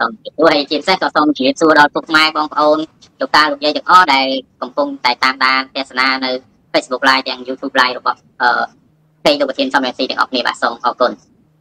សូមជួយជាពិសេសក៏សូមជម្រាបសួរដល់ពុកម៉ែបងប្អូនលោកតាលោកយាយទាំងអស់ដែលកំពុងតែតាមដានទស្សនានៅ Facebook Live ទាំង YouTube Live របស់ពេញលោកប្រធានសំរងស៊ីទាំងអស់គ្នាបាទសូមអរគុណ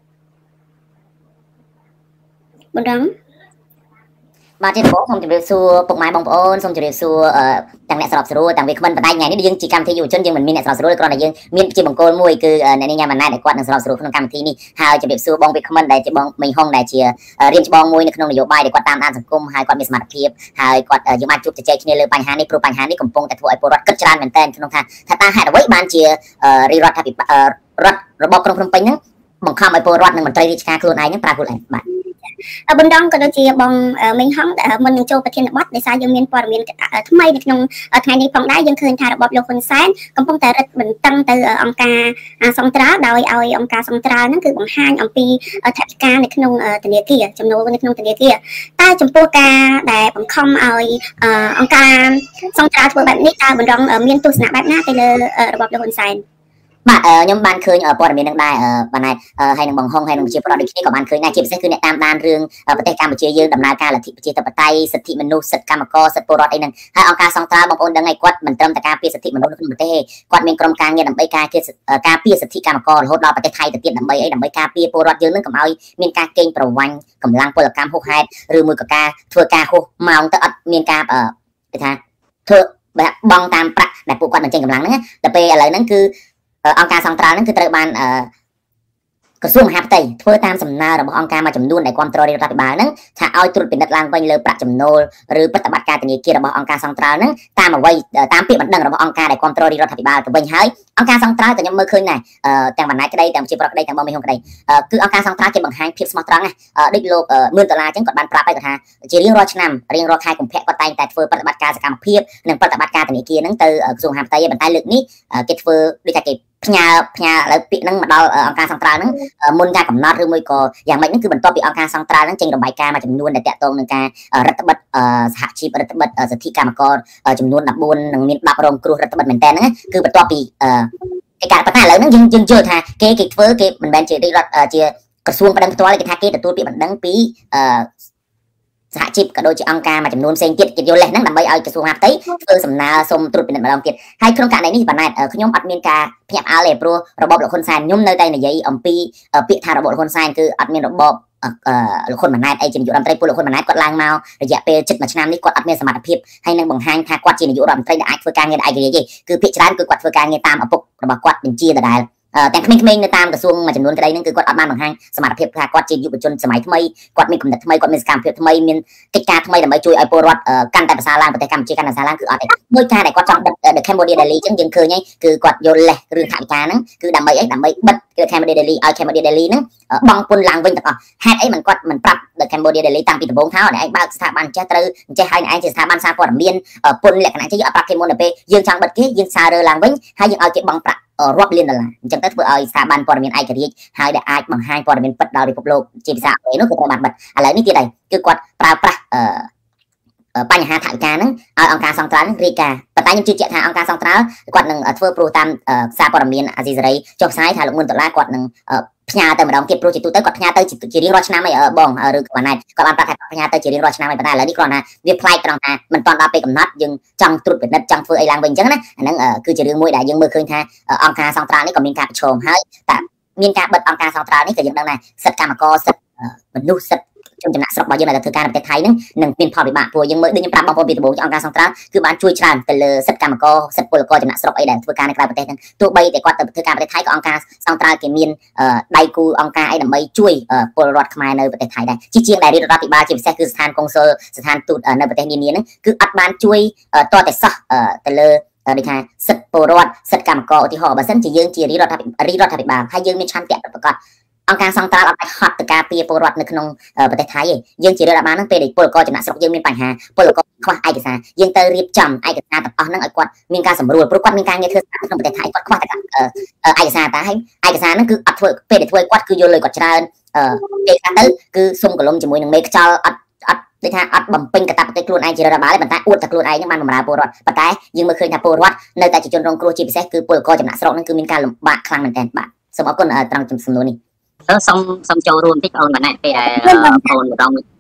បណ្ដឹងបាទជាដំបូងសូមជម្រាបសួរពុកម៉ែបងប្អូនសូមជម្រាបសួរទាំងអ្នកស្របស្រួលទាំងវាគ្មិនបណ្ដាញថ្ងៃនេះយើងជាកម្មវិធីយុវជនយើងមិនមានអ្នកស្របស្រួលគ្រាន់តែយើងមានជាបង្គោលមួយគឺអ្នកនាងញ៉ាំម៉ាណែតដែលគាត់នឹងស្របស្រួលក្នុងកម្មវិធីនេះហើយជម្រាបសួរបងវាគ្មិនដែលជាបងមីងហុងដែលជារៀនច្បងមួយនៅក្នុងនយោបាយដែលគាត់តាមដានសង្គមហើយគាត់មានសមត្ថភាពហើយគាត់យើងបានជួបជជែកគ្នាលើបញ្ហានេះព្រោះបញ្ហានេះកំពុងតែធ្វើឲ្យពលរដ្ឋគិតច្រើនមែនទែនក្នុងថាតើហេតុអ្វីបានជារាជរដ្ឋាភិបាលរដ្ឋរបបក្រុងភ្នំពេញហ្នឹងបង្ខំឲ្យពលរដ្ឋនិងមន្ត្រីរាជការខ្លួនឯងហ្នឹងប្រើខ្លួនឯងបាទបណ្ដឹងក៏ដូចជាបងមីងហុងមុននឹងចូលប្រធានបទដោយសារយើងមានព័ត៌មានថ្មីនៅក្នុងថ្ងៃនេះផងដែរយើងឃើញថារបបលោកហ៊ុនសែនកំពុងតែរឹតបន្តឹងទៅអង្គការសង្ត្រាល់ដោយឲ្យអង្គការសង្ត្រាល់ហ្នឹងគឺបង្ហាញអំពីថវិកានៅក្នុងធនាគារចំណូលនៅក្នុងធនាគារតែចំពោះការដែលបង្ខំឲ្យអង្គការសង្ត្រាល់ធ្វើបែបនេះតើបណ្ដឹងមានទស្សនៈបែបណាទៅលើរបបលោកហ៊ុនសែនបាទខ្ញុំបានឃើញព័ត៌មាននឹងដែរបានហើយនឹងបងហុងហើយនឹងជាប្រវត្តិដូចគ្នាក៏បានឃើញដែរជាពិសេសគឺអ្នកតាមដានរឿងប្រទេសកម្ពុជាយើងដំណើរការលទ្ធិប្រជាធិបតេយ្យសិទ្ធិមនុស្សសិទ្ធិកម្មករសិទ្ធិពលរដ្ឋអីហ្នឹងហើយអង្គការសង្ត្រាល់បងប្អូនដឹងហើយគាត់មិនត្រឹមតែការពារសិទ្ធិមនុស្សនៅក្នុងប្រទេសទេគាត់មានក្រុមការងារដើម្បីការពារសិទ្ធិកម្មកររហូតដល់ប្រទេសថៃទៅទៀតដើម្បីការពារពលរដ្ឋយើងនឹងកុំឲ្យមានការកេងប្រវ័ញ្ចកម្លាំងពលកម្មហួសហេតុឬមួយក៏ការធ្វើការហួសម៉ោងទៅអត់មានការគេថាធ្វើបងតាមប្រាក់ដែលពួកគាត់បញ្ចេញកម្លាំងហ្នឹងតែពេលឥឡូវហ្នឹងគឺអង្គការសង្ត្រាល់ហ្នឹងគឺត្រូវបានក្រសួងមហាផ្ទៃធ្វើតាមសំណើរបស់អង្គការមួយចំនួនដែលគ្រប់គ្រងរដ្ឋាភិបាលហ្នឹងថាឲ្យត្រួតពិនិត្យឡើងវិញលើប្រាក់ចំណូលឬប្រតិបត្តិការធនាគាររបស់អង្គការសង្ត្រាល់ហ្នឹងតាមពាក្យបណ្ដឹងរបស់អង្គការដែលគ្រប់គ្រងរដ្ឋាភិបាលទៅវិញហើយអង្គការសង្ត្រាល់ក៏ខ្ញុំមើលឃើញដែរទាំងបណ្ណាក្តីទាំងជាប្រក្តីទាំងបងមីហុងក្តីគឺអង្គការសង្ត្រាល់គេបង្ហាញភាពស្មោះត្រង់ណាដូចលោក$10,000អញ្ចឹងគាត់បានប្រាប់ឲ្យគាត់ថាជារៀងរាល់ឆ្នាំរៀងរាល់ខែកុម្ភៈគាត់តែងតែធ្វើប្រតិបត្តិការសកម្មភាពនិងប្រតិបត្តិការធនាគារហ្នឹងទៅក្រសួងមហាផ្ទៃប៉ុន្តែលើកនេះគេធ្វើដូចថាគេផ្ញើឥឡូវពាក្យហ្នឹងមកដល់អង្គការសង្ត្រាល់ហ្នឹងមុនការកំណត់ឬមួយក៏យ៉ាងម៉េចហ្នឹងគឺបន្ទាប់ពីអង្គការសង្ត្រាល់ហ្នឹងចេញរបាយការណ៍មួយចំនួនដែលតាក់ទងនឹងការរដ្ឋបិទសហជីពរដ្ឋបិទសិទ្ធិកម្មករចំនួន14និងមាន10រងគ្រោះរដ្ឋបិទមែនតើហ្នឹងគឺបន្ទាប់ពីគេការប៉ុន្តែឥឡូវហ្នឹងយើងយល់ថាគេធ្វើគេមិនមែនជារាជរដ្ឋជាក្រសួងបណ្ដឹងផ្ទាល់គេថាគេទទួលពាក្យបណ្ដឹងពីសហជីពក៏ដូចជាអង្គការមួយចំនួនផ្សេងទៀតគេយកលេសហ្នឹងដើម្បីឲ្យក្រសួងមហាផ្ទៃធ្វើសំណើសុំត្រួតពិនិត្យម្ដងទៀតហើយក្នុងករណីនេះបណ្ណែតខ្ញុំអត់មានការភ្ញាក់ផ្អើលទេព្រោះរបបលោកហ៊ុនសែនខ្ញុំនៅតែនិយាយអំពីពាក្យថារបបលោកហ៊ុនសែនគឺអត់មានរបបលោកហ៊ុនម៉ាណែតអីជានាយករដ្ឋមន្ត្រីពលលោកហ៊ុនម៉ាណែតគាត់ឡើងមករយៈពេលជិត1ឆ្នាំនេះគាត់អត់មានសមត្ថភាពហើយនឹងបង្ហាញថាគាត់ជានាយករដ្ឋមន្ត្រីដែលអាចធ្វើការងារឯករាជ្យទេគឺភាគច្រើនគឺគាត់ធ្វើការងារតាមឪពុករបស់គាត់បញ្ជាដដែលទាំងក្មេងៗនៅតាមក្រសួងមួយចំនួនក្តីហ្នឹងគឺគាត់អត់បានបង្ហាញសមត្ថភាពថាគាត់ជាយុវជនសម័យថ្មីគាត់មានគំនិតថ្មីគាត់មានសកម្មភាពថ្មីមានកិច្ចការថ្មីដើម្បីជួយឲ្យពលរដ្ឋកាន់តែប្រសើរឡើងប្រទេសកម្ពុជាកាន់តែប្រសើរឡើងគឺអត់ទេដោយការដែលគាត់ចង់បិទ The Cambodia Daily អញ្ចឹងយើងឃើញហើយគឺគាត់យកលេសរឿងថវិកាហ្នឹងគឺដើម្បីអីដើម្បីបិទ The Cambodia Daily ឲ្យ Cambodia Daily ហ្នឹងបង់ពន្ធឡើងវិញទាំងអស់ហេតុអីមិនគាត់មិនប្រាប់ The Cambodia Daily តាំងពីដំបូងថាឯងបើកស្ថាប័នចេះត្រូវចេះឲ្យឯងជាស្ថាប័នសារព័ត៌មានពន្ធលក្ខណៈចេះយកអត់ប្រាប់គេមុនទៅពេលយើងចង់បិទគេយើងសាររើឡើងវិញហើយយើងឲ្យគេបង់ប្រាក់រាប់លានដុល្លារអញ្ចឹងទៅធ្វើឲ្យស្ថាប័នព័ត៌មានឯករាជ្យហើយដែលអាចបង្ហាញព័ត៌មានពិតដល់ពិភពលោកជាភាសាអង់គ្លេសនោះគឺត្រូវបានបិទឥឡូវនេះទៀតហើយគឺគាត់ប្រើប្រាស់បញ្ហាថវិកាហ្នឹងឲ្យអង្គការសង្ត្រាល់នឹងរាយការណ៍ប៉ុន្តែខ្ញុំជឿជាក់ថាអង្គការសង្ត្រាល់គាត់នឹងធ្វើព្រោះតាមសារព័ត៌មានអាស៊ីសេរីចុះផ្សាយថាលោក$10,000គាត់នឹងផ្ញើទៅម្ដងទៀតព្រោះជាទូទៅគាត់ផ្ញើទៅជារៀងរាល់ឆ្នាំហើយបងឬគាត់ណែគាត់បានប្រាប់ថាផ្ញើទៅជារៀងរាល់ឆ្នាំហើយប៉ុន្តែឥឡូវនេះគ្រាន់តែវាប្លែកត្រង់ថាមិនទាន់ដល់ពេលកំណត់យើងចង់ត្រួតពិនិត្យចង់ធ្វើអីឡើងវិញអញ្ចឹងណាអាហ្នឹងគឺជារឿងមួយដែលយើងមើលឃើញថាអង្គការសង្ត្រាល់នេះក៏មានការប្រឈមហើយតែមានការបិទអង្គការសង្ត្រាល់នេះក៏យើងដឹងដែរសិទ្ធិកម្មករសិទ្ធិមនុស្សសិទ្ធិចំណាក់ស្រុករបស់យើងដែលធ្វើការនៅប្រទេសថៃហ្នឹងនឹងមានផលវិបាកព្រោះយើងមើលដូចខ្ញុំប្រាប់បងប្អូនពីដំបូងអង្គការសង្ត្រាល់គឺបានជួយច្រើនទៅលើសិទ្ធិកម្មករសិទ្ធិពលករចំណាក់ស្រុកអីដែលធ្វើការនៅក្រៅប្រទេសហ្នឹងទោះបីតែគាត់ទៅធ្វើការប្រទេសថៃក៏អង្គការសង្ត្រាល់គេមានដៃគូអង្គការអីដើម្បីជួយពលរដ្ឋខ្មែរនៅប្រទេសថៃដែរជាងដែលរាជរដ្ឋាភិបាលជាពិសេសគឺស្ថានកុងស៊ុលស្ថានទូតនៅប្រទេសនានាហ្នឹងគឺអត់បានជួយតតែសោះទៅលើដូចថាសិទ្ធិពលរដ្ឋសិទ្ធិកម្មករឧទាហរណ៍បើសិនជាយើងជារាជរដ្ឋាភិបាលហើយយើងមានឆន្ទៈប្រកបអង្គការសង្ត្រាល់អត់អាចហត់ទៅការពារពលរដ្ឋនៅក្នុងប្រទេសថៃទេយើងជារដ្ឋបាលហ្នឹងពេលដែលពលករចំណាក់ស្រុកយើងមានបញ្ហាពលករខ្វះឯកសារយើងទៅរៀបចំឯកសារទាំងអស់ហ្នឹងឲ្យគាត់មានការសម្រួលព្រោះគាត់មានការងារធ្វើក្នុងប្រទេសថៃគាត់ខ្វះតែឯកសារតែហើយឯកសារហ្នឹងគឺអត់ធ្វើពេលដែលធ្វើគាត់គឺយកលុយគាត់ច្រើនពេលខ្លះទៅគឺសុំកលុំជាមួយនឹងមេខ្យល់អត់ដូចថាអត់បំពេញកាតព្វកិច្ចខ្លួនឯងជារដ្ឋបាលទេប៉ុន្តែអួតតែខ្លួនឯងហ្នឹងបានបម្រើពលរដ្ឋប៉ុន្តែយើងមើលឃើញថាពលរដ្ឋនៅតែជាជនរងគ្រោះជាពិសេសគឺពលករចំណាក់ស្រុកហ្នឹងគឺមានការលំបាកខ្លាំងមែនទែនបាទសូមអរគុណត្រង់សំណួរនេះសូមចូលរួមបន្តិចអូនបាទពេលដែលបងម្ដង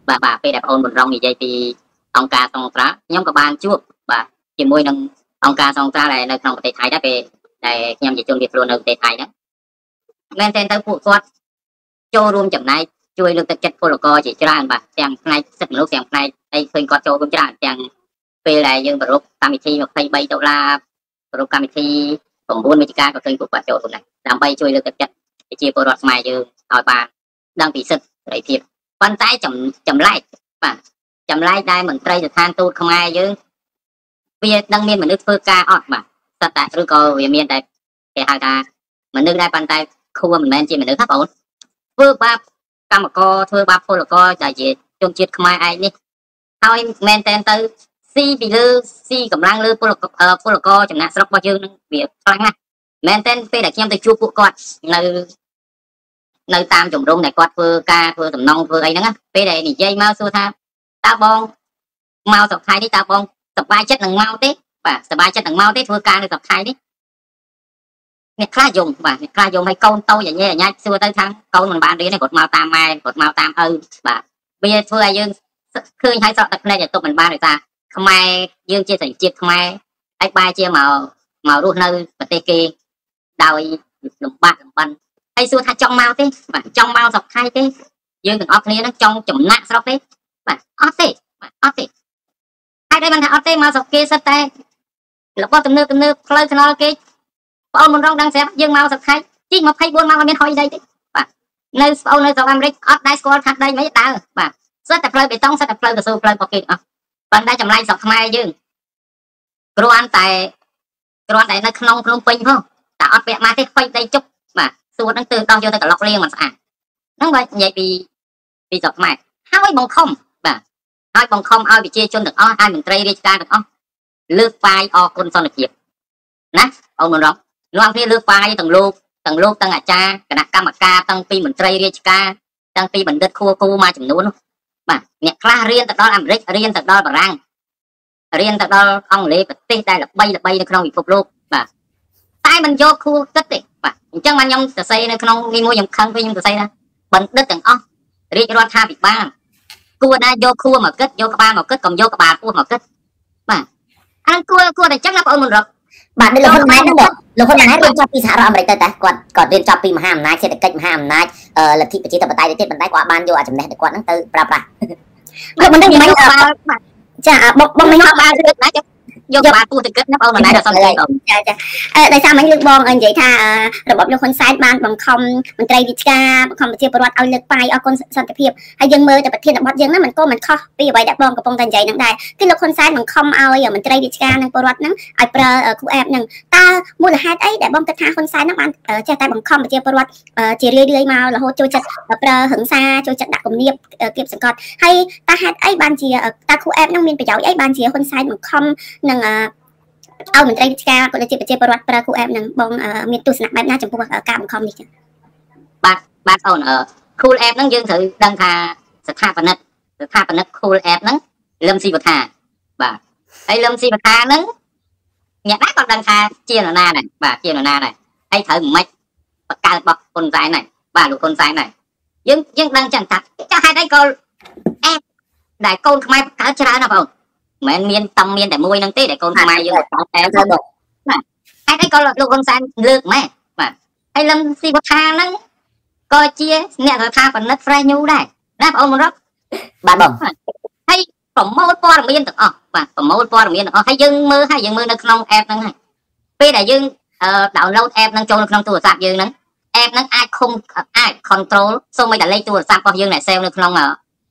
បាទពេលដែលបងអូនមិនរងនិយាយពីអង្គការសង្ត្រាខ្ញុំក៏បានជួបបាទជាមួយនឹងអង្គការសង្ត្រាដែលនៅក្នុងប្រទេសថៃដែរពេលដែលខ្ញុំជាជនភៀសខ្លួននៅប្រទេសថៃហ្នឹងមែនទែនទៅពួកគាត់ចូលរួមចំណែកជួយលើកទឹកចិត្តពលករជាច្រើនបាទទាំងផ្នែកសិទ្ធិមនុស្សទាំងផ្នែកអីឃើញគាត់ចូលរួមច្រើនទាំងពេលដែលយើងប្រពកម្មវិធី$23ប្រពកម្មវិធី9វិច្ឆិកាក៏ឃើញពួកគាត់ចូលរួមដែរដើម្បីជួយលើកទឹកចិត្តប្រជាពលរដ្ឋខ្មែរយើងឲ្យបានដឹងពីសិទ្ធិសេរីភាពប៉ុន្តែចម្លែកបាទចម្លែកដែលមន្ត្រីស្ថានទូតខ្មែរយើងវាដឹងមានមនុស្សធ្វើការអត់បាទស្ទើរតែឬក៏វាមានតែគេហៅថាមនុស្សដែរប៉ុន្តែខួរមិនមែនជាមនុស្សទេបងអូនធ្វើបាបកម្មករធ្វើបាបពលករដែលជាជនជាតិខ្មែរឯងនេះហើយមែនតែនទៅស៊ីពីលើស៊ីកម្លាំងលើពលករចំណាក់ស្រុករបស់យើងនឹងវាខ្លាំងណាស់មែនតែនពេលដែលខ្ញុំទៅជួបពួកគាត់នៅតាមជំរំដែលគាត់ធ្វើការធ្វើដំណងធ្វើអីហ្នឹងពេលដែលនិយាយមកសួរថាតើបងមកស្រុកថៃនេះតើបងសប្បាយចិត្តនឹងមកទេបាទសប្បាយចិត្តនឹងមកទេធ្វើការនៅស្រុកថៃនេះអ្នកខ្លះយំបាទអ្នកខ្លះយំឲ្យកូនតូចញ៉ែញ៉ាច់សួរទៅថាកូនមិនបានរៀនទេគាត់មកតាមម៉ែគាត់មកតាមឪបាទវាធ្វើឲ្យយើងឃើញហើយស្រក់ទឹកភ្នែកឲ្យទុកមិនបានដោយសារខ្មែរយើងជាសញ្ជាតិខ្មែរហើយបែរជាមករស់នៅប្រទេសគេដោយលំបាកលំបិនហើយសួរថាចង់មកទេបាទចង់មកស្រុកថៃទេយើងទាំងអស់គ្នានឹងចង់ចំណាក់ស្រុកទេបាទអត់ទេបាទអត់ទេហើយដែលបានថាអត់ទេមកស្រុកគេសិតតែរបស់ទំនើបផ្លូវថ្នល់គេបងអូនមិនរងដឹងស្រាប់យើងមកស្រុកថៃជី24ម៉ោងអត់មានហុយដីទេបាទនៅបងអូននៅស្រុកអាមេរិកអត់ដែរស្គាល់ថាដីមិនដើរបាទសិតតែផ្លូវបេតុងសិតតែផ្លូវកស៊ូផ្លូវរបស់គេអស់ប៉ុន្តែចម្លែកស្រុកខ្មែរយើងគ្រាន់តែនៅក្នុងភ្នំពេញផងតែអត់ពាក់ម៉ាស់ទេខ្វៃដីជុកបាទសួរហ្នឹងទៅដោះយកទៅក្លុកលាងមិនស្អាតហ្នឹងបាទនិយាយពីស្រុកខ្មែរហើយបង្ខំបាទហើយបង្ខំឲ្យប្រជាជនទាំងអស់ឲ្យមន្ត្រីរាជការទាំងអស់លើកប៉ាយអគុណសន្តិភាពណាអូនមិនរងនាំគ្នាលើកប៉ាយទាំងលោកទាំងអាចារ្យគណៈកម្មការទាំងពីមន្ត្រីរាជការទាំងពីបណ្ឌិតគួមួយចំនួនបាទអ្នកខ្លះរៀនទៅដល់អាមេរិករៀនទៅដល់បារាំងរៀនទៅដល់អង់គ្លេសប្រទេសដែលល្បីនៅក្នុងពិភពលោកបាទតែមិនយកគួរគិតទេបាទអញ្ចឹងបានខ្ញុំសរសេរនៅក្នុងនេះមួយខ្ញុំខឹងវិញខ្ញុំសរសេរថាបណ្ឌិតទាំងអស់រាជរដ្ឋាភិបាលគួរតែយកខួរមកគិតយកក្បាលមកគិតកុំយកក្បាលពោះមកគិតបាទអានគួរតែអញ្ចឹងណាបងអូនមិនរកបាទលោកហ៊ុនម៉ាណែតហ្នឹងលោកហ៊ុនម៉ាណែតរៀនចប់ពីសហរដ្ឋអាមេរិកទៅតែគាត់រៀនចប់ពីមហាអំណាចសេដ្ឋកិច្ចមហាអំណាចលទ្ធិប្រជាធិបតេយ្យទៅទៀតប៉ុន្តែគាត់បានយកអាចំណេះរបស់គាត់ហ្នឹងទៅប្រើប្រាស់លោកមិនដឹងមិនចាបងមិនមកបានលើកណាយកក្បាលពោះទៅគិតណាបងអូនមិនដែរសន្តិភាពចាដោយសារមិញលើកបងនិយាយថារបបលោកហ៊ុនសែនបានបង្ខំមន្ត្រីរាជការបង្ខំប្រជាពលរដ្ឋឲ្យលើកប៉ាយអគុណសន្តិភាពហើយយើងមើលតែប្រធានបទយើងហ្នឹងมันក៏មិនខុសពីអ្វីដែលបងកំពុងតែនិយាយហ្នឹងដែរគឺលោកហ៊ុនសែនបង្ខំឲ្យមន្ត្រីរាជការនិងពលរដ្ឋហ្នឹងឲ្យប្រើគូអេបហ្នឹងតើមូលហេតុអីដែលបងគិតថាហ៊ុនសែនហ្នឹងបានចេះតែបង្ខំប្រជាពលរដ្ឋជារឿយៗមករហូតចូលចិត្តប្រើហិង្សាចូលចិត្តដាក់គំនាបគៀបសង្កត់ហើយតើហេតុអីបានជាតើគូអេបហ្នឹងមានប្រយោជន៍អីបានជាហ៊ុនសែនបង្ខំនឹងឲ្យមន្ត្រីរាជការក៏ដូចជាប្រជាពលរដ្ឋប្រើគូអេបនឹងបងមានទស្សនៈបែបណាចំពោះការបង្ខំនេះចឹងបាទអូនគូអេបហ្នឹងយើងត្រូវដឹងថាស្ថាបនិកគូអេបហ្នឹងលឹមស៊ីវថាបាទហើយលឹមស៊ីវថាហ្នឹងអ្នកណាក៏ដឹងថាជានរណាដែរបាទជានរណាដែរហើយត្រូវមិនបកកើតរបស់ហ៊ុនសែនដែរបាទលោកហ៊ុនសែនដែរយើងដឹងចឹងថាចាហេតុអីក៏អេបដែលកូនខ្មែរបកកើតច្រើនណាបងមិនមានតែមួយហ្នឹងទេដែលកូនខ្មែរយើងបកកើតតែទៅបាទហេតុអីក៏លោកហ៊ុនសែនលើកម៉ែបាទហើយលឹមស៊ីវថាហ្នឹងក៏ជាអ្នកស្ថាបនិក fresh new ដែរណាបងអូនមករកបាទបងហើយប្រមូលព័ត៌មានទាំងអស់បាទប្រមូលព័ត៌មានទាំងអស់ហើយយើងមើលនៅក្នុង app ហ្នឹងហើយពេលដែលយើង download app ហ្នឹងចូលនៅក្នុងទូរស័ព្ទយើងហ្នឹង app ហ្នឹងអាចឃុំអាច control សូម្បីតែលេខទូរស័ព្ទរបស់យើងដែល save នៅក្នុង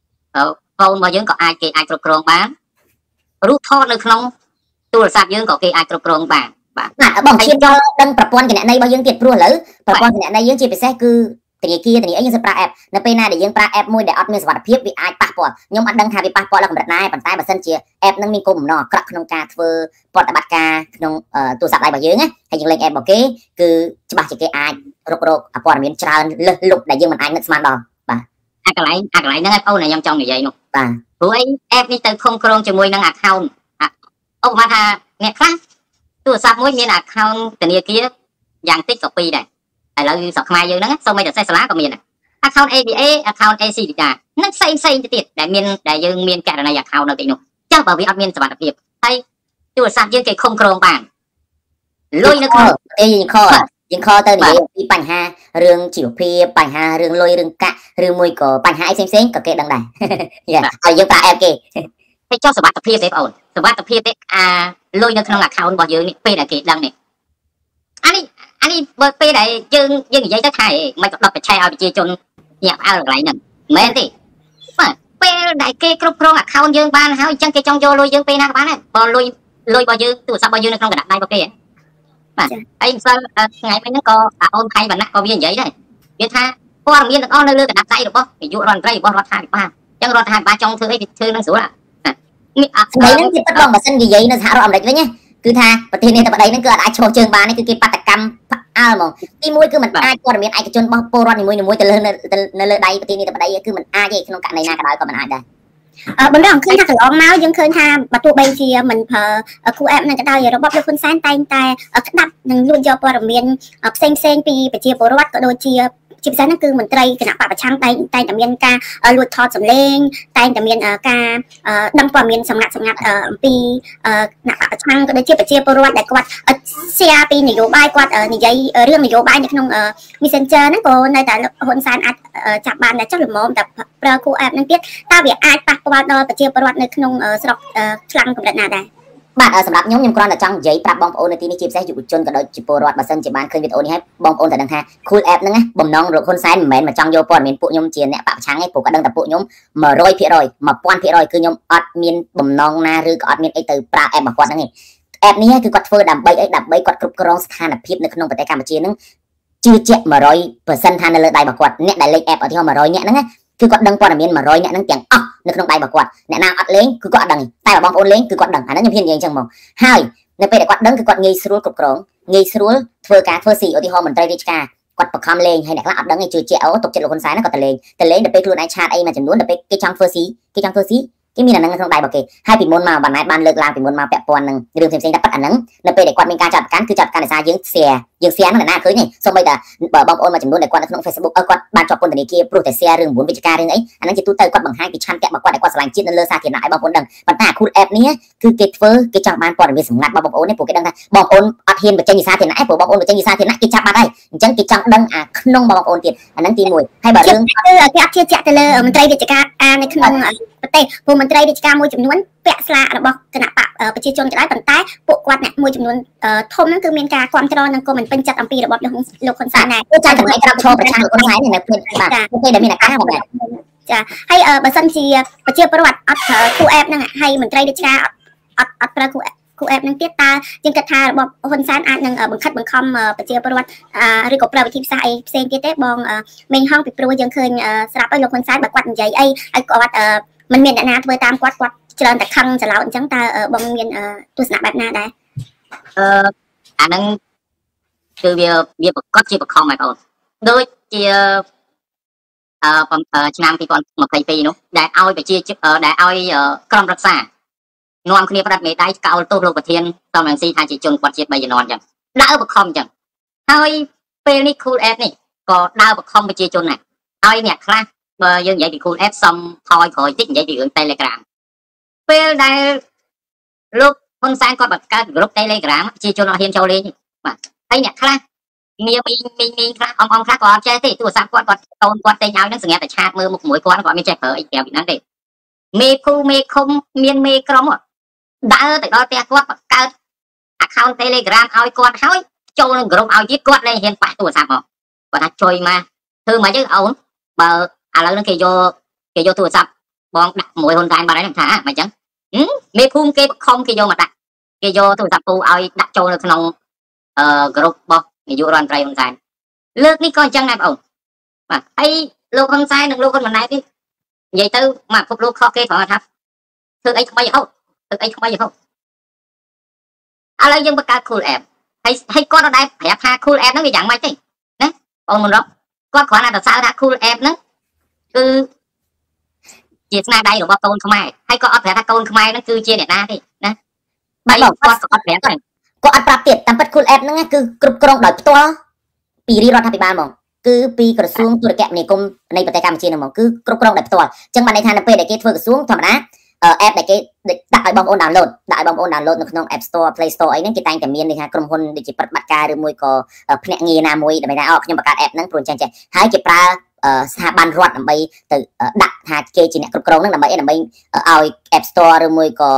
phone របស់យើងក៏គេអាចគ្រប់គ្រងបានរូបថតនៅក្នុងទូរស័ព្ទយើងក៏គេអាចគ្រប់គ្រងបានបាទបងឈានដល់ដឹងប្រព័ន្ធគណនេយ្យរបស់យើងទៀតព្រោះឥឡូវប្រព័ន្ធគណនេយ្យយើងជាពិសេសគឺធនាគារអីយើងប្រើ app នៅពេលណាដែលយើងប្រើ app មួយដែលអត់មានសុវត្ថិភាពវាអាចប៉ះពាល់ខ្ញុំអត់ដឹងថាវាប៉ះពាល់ដល់កម្រិតណាប៉ុន្តែបើសិនជា app ហ្នឹងមានគោលបំណងអាក្រក់ក្នុងការធ្វើប្រតិបត្តិការក្នុងទូរស័ព្ទដៃរបស់យើងណាហើយយើងលេង app របស់គេគឺច្បាស់ជាគេអាចរករកព័ត៌មានច្រើនលើសលុបដែលយើងមិនអាចនឹកស្មានដល់បាទអាកន្លែងហ្នឹងឯងបងអូនខ្ញុំចង់និយាយនោះបាទព្រោះអី app នេះទៅឃុំគ្រងជាមួយនឹង account ឧបមាថាអ្នកខ្លះទូរស័ព្ទមួយមាន account ធនាគារយ៉ាងតិចក៏2ដែរឥឡូវស្រុកខ្មែរយើងហ្នឹងសូម្បីតែសេះសាលាក៏មានដែរ account ABA account AC ដែរនឹងផ្សេងទៅទៀតដែលយើងមានករណី account នៅទីនោះចឹងបើវាអត់មានសុវត្ថិភាពហើយទូរស័ព្ទយើងគេឃុំក្រងបានលុយនៅក្នុងយើងខទៅនិយាយពីបញ្ហារឿងជីវភាពបញ្ហារឿងលុយរឿងកាក់ឬមួយក៏បញ្ហាអីផ្សេងក៏គេដឹងដែរហើយយើងប្រើ app គេចុះសុវត្ថិភាពទេបងអូនសុវត្ថិភាពទេលុយនៅក្នុង account របស់យើងនេះពេលដែលគេដឹងនេះអានេះបើពេលដែលយើងនិយាយទៅថាមិនក៏ដុតបច្ឆេឲ្យប្រជាជនញាក់ផ្អើលកន្លែងហ្នឹងមែនទេបាទពេលដែលគេគ្រប់គ្រង account យើងបានហើយអញ្ចឹងគេចង់យកលុយយើងពេលណាក៏បានដែរបើលុយរបស់យើងទូរស័ព្ទរបស់យើងនៅក្នុងកណ្ដាប់ដៃរបស់គេបាទហើយម្សិលថ្ងៃមិញហ្នឹងក៏អូនខៃវណ្ណៈក៏វានិយាយដែរវាថាព័ត៌មានទាំងអស់នៅលើកណ្ដាប់ដៃរបស់នាយករដ្ឋមន្ត្រីរបស់រដ្ឋាភិបាលអញ្ចឹងរដ្ឋាភិបាលចង់ធ្វើអីវាធ្វើនឹងស្រួលនេះស្ដីហ្នឹងជាពិតបងបើសិននិយាយនៅសហរដ្ឋអាមេរិកវិញគឺថាប្រទេសនេះតែប្តីហ្នឹងគឺអាចឈោះជើងបានគឺគេបាតកម្មអើហ្មងទី1គឺมันអាចព័ត៌មានឯកជនរបស់ពលរដ្ឋនីមួយៗទៅលើនៅលើដៃប្រទេសនេះតែប្តីគឺมันអាចទេក្នុងករណីណាក៏ដោយក៏มันអាចដែរបងរងឃើញថាកន្លងមកយើងឃើញថាបើទោះបីជាមិនប្រើគូ app នឹងក៏ដោយរបបលោកហ៊ុនសែនតែងតែក្តាប់នឹងលួចយកព័ត៌មានផ្សេងពីប្រជាពលរដ្ឋក៏ដូចជាពិសេសហ្នឹងគឺមន្ត្រីគណៈបព្វប្រឆាំងតែងតែមានការលួចថតសម្លេងតែងតែមានការដឹងព័ត៌មានសម្ងាត់អំពីគណៈបព្វប្រឆាំងក៏ដូចជាប្រជាពលរដ្ឋដែលគាត់ share ពីនយោបាយគាត់និយាយរឿងនយោបាយនៅក្នុង Messenger ហ្នឹងក៏នៅតែហ៊ុនសែនអាចចាប់បានដែរចុះល្មមតែប្រើគូ app ហ្នឹងទៀតតើវាអាចប៉ះពាល់ដល់ប្រជាពលរដ្ឋនៅក្នុងស្រុកខ្លាំងកម្រិតណាដែរបាទសម្រាប់ខ្ញុំគ្រាន់តែចង់និយាយប្រាប់បងប្អូននៅទីនេះជាពិសេសយុវជនក៏ដូចជាពលរដ្ឋបើសិនជាបានឃើញវីដេអូនេះហើយបងប្អូនតែដឹងថា Cool App ហ្នឹងបំណងលោកហ៊ុនសែនមិនមែនមកចង់យកព័ត៌មានពួកខ្ញុំជាអ្នកបកប្រឆាំងទេព្រោះគាត់ដឹងតែពួកខ្ញុំ 100% 1000% គឺខ្ញុំអត់មានបំណងណាឬក៏អត់មានអីទៅប្រើ app របស់គាត់ហ្នឹងទេ app នេះគឺគាត់ធ្វើដើម្បីអីដើម្បីគាត់គ្រប់គ្រងស្ថានភាពនៅក្នុងប្រទេសកម្ពុជាហ្នឹងជឿជាក់ 100% ថានៅលើដៃរបស់គាត់អ្នកដែលលេង app ឧទាហរណ៍100អ្នកហ្នឹងគឺគាត់ដឹងព័ត៌មាន100អ្នកហ្នឹងទាំងអស់នៅក្នុងដៃរបស់គាត់អ្នកណាអត់លេងគឺគាត់អត់ដឹងតែបងប្អូនលេងគឺគាត់ដឹងអាហ្នឹងខ្ញុំហ៊ាននិយាយអញ្ចឹងមកហើយនៅពេលដែលគាត់ដឹងគឺគាត់ងាយស្រួលគ្រប់គ្រងងាយស្រួលធ្វើការធ្វើស៊ីឧទាហរណ៍មន្ត្រីរាជការគាត់បង្ខំលេងហើយអ្នកខ្លះអត់ដឹងទេជឿជាក់អូទុកចិត្តលោកហ៊ុនសែនគាត់ទៅលេងដល់ពេលខ្លួនឯងឆាតអីមួយចំនួនដល់ពេលគេចង់ធ្វើស៊ីគេមានអាហ្នឹងក្នុងដៃរបស់គេហើយពីមុនមកបានលើកឡើងពីមុនមកពាក់ព័ន្ធនឹងរឿងផ្សេងៗតែប៉ាត់អាហ្នឹងនៅពេលដែលគាត់មានការចាត់ប្រកាន់គឺចាត់ប្រកាន់ដោយសារយើង share ហ្នឹងណាឃើញទេសូម្បីតែបងប្អូនមួយចំនួនដែលគាត់នៅក្នុង Facebook គាត់បានជាប់ពន្ធនាគារព្រោះតែ share រឿង9វិជ្ជការរឿងអីអាហ្នឹងជាទូទៅគាត់បង្ហាញពីឆន្ទៈរបស់គាត់ដែលគាត់ស្រឡាញ់ជាតិនៅលើសាធារណៈឲ្យបងប្អូនដឹងប៉ុន្តែ Cool App នេះគឺគេធ្វើគេចង់បានព័ត៌មានសម្ងាត់របស់បងប្អូននេះព្រោះគេដឹងថាបងប្អូនអត់ហ៊ានបញ្ចេញពីសាធារណៈព្រោះបងប្អូនបញ្ចេញពីសាធារណៈគេចាប់បាត់ហើយអញ្ចឹងគេចង់ដឹងអាក្នុងបងប្អូនទៀតអាហ្នឹងទី1ហើយបើរឿងគឺគេអត់ជឿជាក់ទៅលើមន្ត្រីរាជការនៅក្នុងប្រទេសព្រោះមន្ត្រីរាជការមួយចំនួនពាក់ស្លាករបស់គណៈបកប្រជាជនក៏ដោយប៉ុន្តែពួកគាត់អ្នកមួយចំនួនធំហ្នឹងគឺមានការគ្រប់គ្រងនិងក៏មិនពេញចិត្តអំពីរបបលោកហ៊ុនសែនដែរគឺចាំចំណែកក្រោបឈរប្រឆាំងលោកហ៊ុនសែននៅពេលបាទពេលដែលមានអាការបាទចាហើយបើសិនជាប្រជាពលរដ្ឋអត់ប្រើគូ app ហ្នឹងហើយមន្ត្រីរាជការអត់ប្រើគូ app ហ្នឹងទៀតតើយើងគិតថារបបហ៊ុនសែនអាចនឹងបង្ខិតបង្ខំប្រជាពលរដ្ឋឬក៏ប្រើវិធីសាស្ត្រអីផ្សេងទៀតទេបងមេងហងពីព្រោះយើងឃើញស្រាប់ហើយលោកហ៊ុនសែនបើគាត់និយាយអីហើយគាត់មិនមានអ្នកណាធ្វើតាមគាត់ច្រើនតែខឹងច្រឡោតអញ្ចឹងតើបងមានទស្សនៈបែបណាដែរអាហ្នឹងគឺវាប្រកបជាបខំហើយបងដូចជាឆ្នាំ2022នោះដែលឲ្យប្រជាដែលឲ្យក្រុមរក្សានាំគ្នាផ្ដាច់មេដៃកោលទោសលោកប្រធានតំណែងស៊ីថាជាជនគាត់ជាតិ3ជំនាន់អញ្ចឹងដើរបខំអញ្ចឹងហើយពេលនេះ Cool App នេះក៏ដើរបខំប្រជាជនដែរហើយអ្នកខ្លះបើយើងនិយាយពី Cool App សំថយក្រោយតិចនិយាយពីរឿង Telegram ពេលដែលលោកហ៊ុនសែនគាត់បង្កើតក្រុម Telegram ប្រជាជនអត់ហ៊ានចូលលេងបាទហើយអ្នកខ្លះមានមីងខ្លះអងខ្លះក៏អត់ចេះទេទូរស័ព្ទគាត់កូនគាត់តែញឲ្យនឹងសង្កេតតែឆាតមើលមុខមួយគាត់មានចេះប្រើអីក្រៅពីហ្នឹងទេមេភូមេឃុំមានមេក្រុមដើរទៅដល់ផ្ទះគាត់បង្កើត account Telegram ឲ្យគាត់ហើយចូលនឹងក្រុមឲ្យទៀតគាត់លែងហ៊ានប៉ះទូរស័ព្ទមកគាត់ថាជួយមកធ្វើមកយើងអូនបើឥឡូវហ្នឹងគេយកទូរស័ព្ទបងដាក់មួយហ៊ុនសែនបាត់ហើយថាមិនអញ្ចឹងមេភូមិគេបង្ខំគេយកមកដាក់គេយកទូរស័ព្ទពូឲ្យដាក់ចូលនៅក្នុងក្រុមរបស់នាយករដ្ឋមន្ត្រីហ៊ុនសែនលើកនេះក៏អញ្ចឹងដែរបងបាទហើយលោកហ៊ុនសែននិងលោកហ៊ុនម៉ាណែតនេះនិយាយទៅមកពិភពលោកខុសគេព្រោះថាធ្វើអីថ្មីរហូតឥឡូវយើងបង្កើត Cool App ហើយគាត់អត់ដែរប្រាប់ថា Cool App ហ្នឹងវាយ៉ាងម៉េចទេណាបងមុនរកគាត់គ្រាន់តែសរសើរថា Cool App ហ្នឹងគឺជាស្នាដៃរបស់កូនខ្មែរហើយក៏អត់ប្រាប់ថាកូនខ្មែរហ្នឹងគឺជាអ្នកណាទេណាបាទគាត់ក៏អត់ប្រាប់ទៀតតាមពិត Cool App ហ្នឹងគឺគ្រប់គ្រងដោយផ្ទាល់ពីរាជរដ្ឋាភិបាលហ្មងគឺពីក្រសួងទូរគមនាគមន៍នៃប្រទេសកម្ពុជាហ្នឹងមកគឺគ្រប់គ្រងដោយផ្ទាល់អញ្ចឹងបានន័យថានៅពេលដែលគេធ្វើក្រសួងធម្មតា app ដែលគេដាក់ឲ្យបងប្អូន download ដាក់ឲ្យបងប្អូន download នៅក្នុង App Store Play Store អីហ្នឹងគេតែងតែមានន័យថាក្រុមហ៊ុនដូចជាប្រតិបត្តិការឬមួយក៏ភ្នាក់ងារណាមួយដើម្បីថាខ្ញុំបង្កើត app ហ្នឹងព្រោះអញ្ចឹងចេះហើយគេប្រើស្ថាប័នរដ្ឋដើម្បីទៅដាក់ថាគេជាអ្នកគ្រប់គ្រងហ្នឹងដើម្បីឲ្យ App Store ឬមួយក៏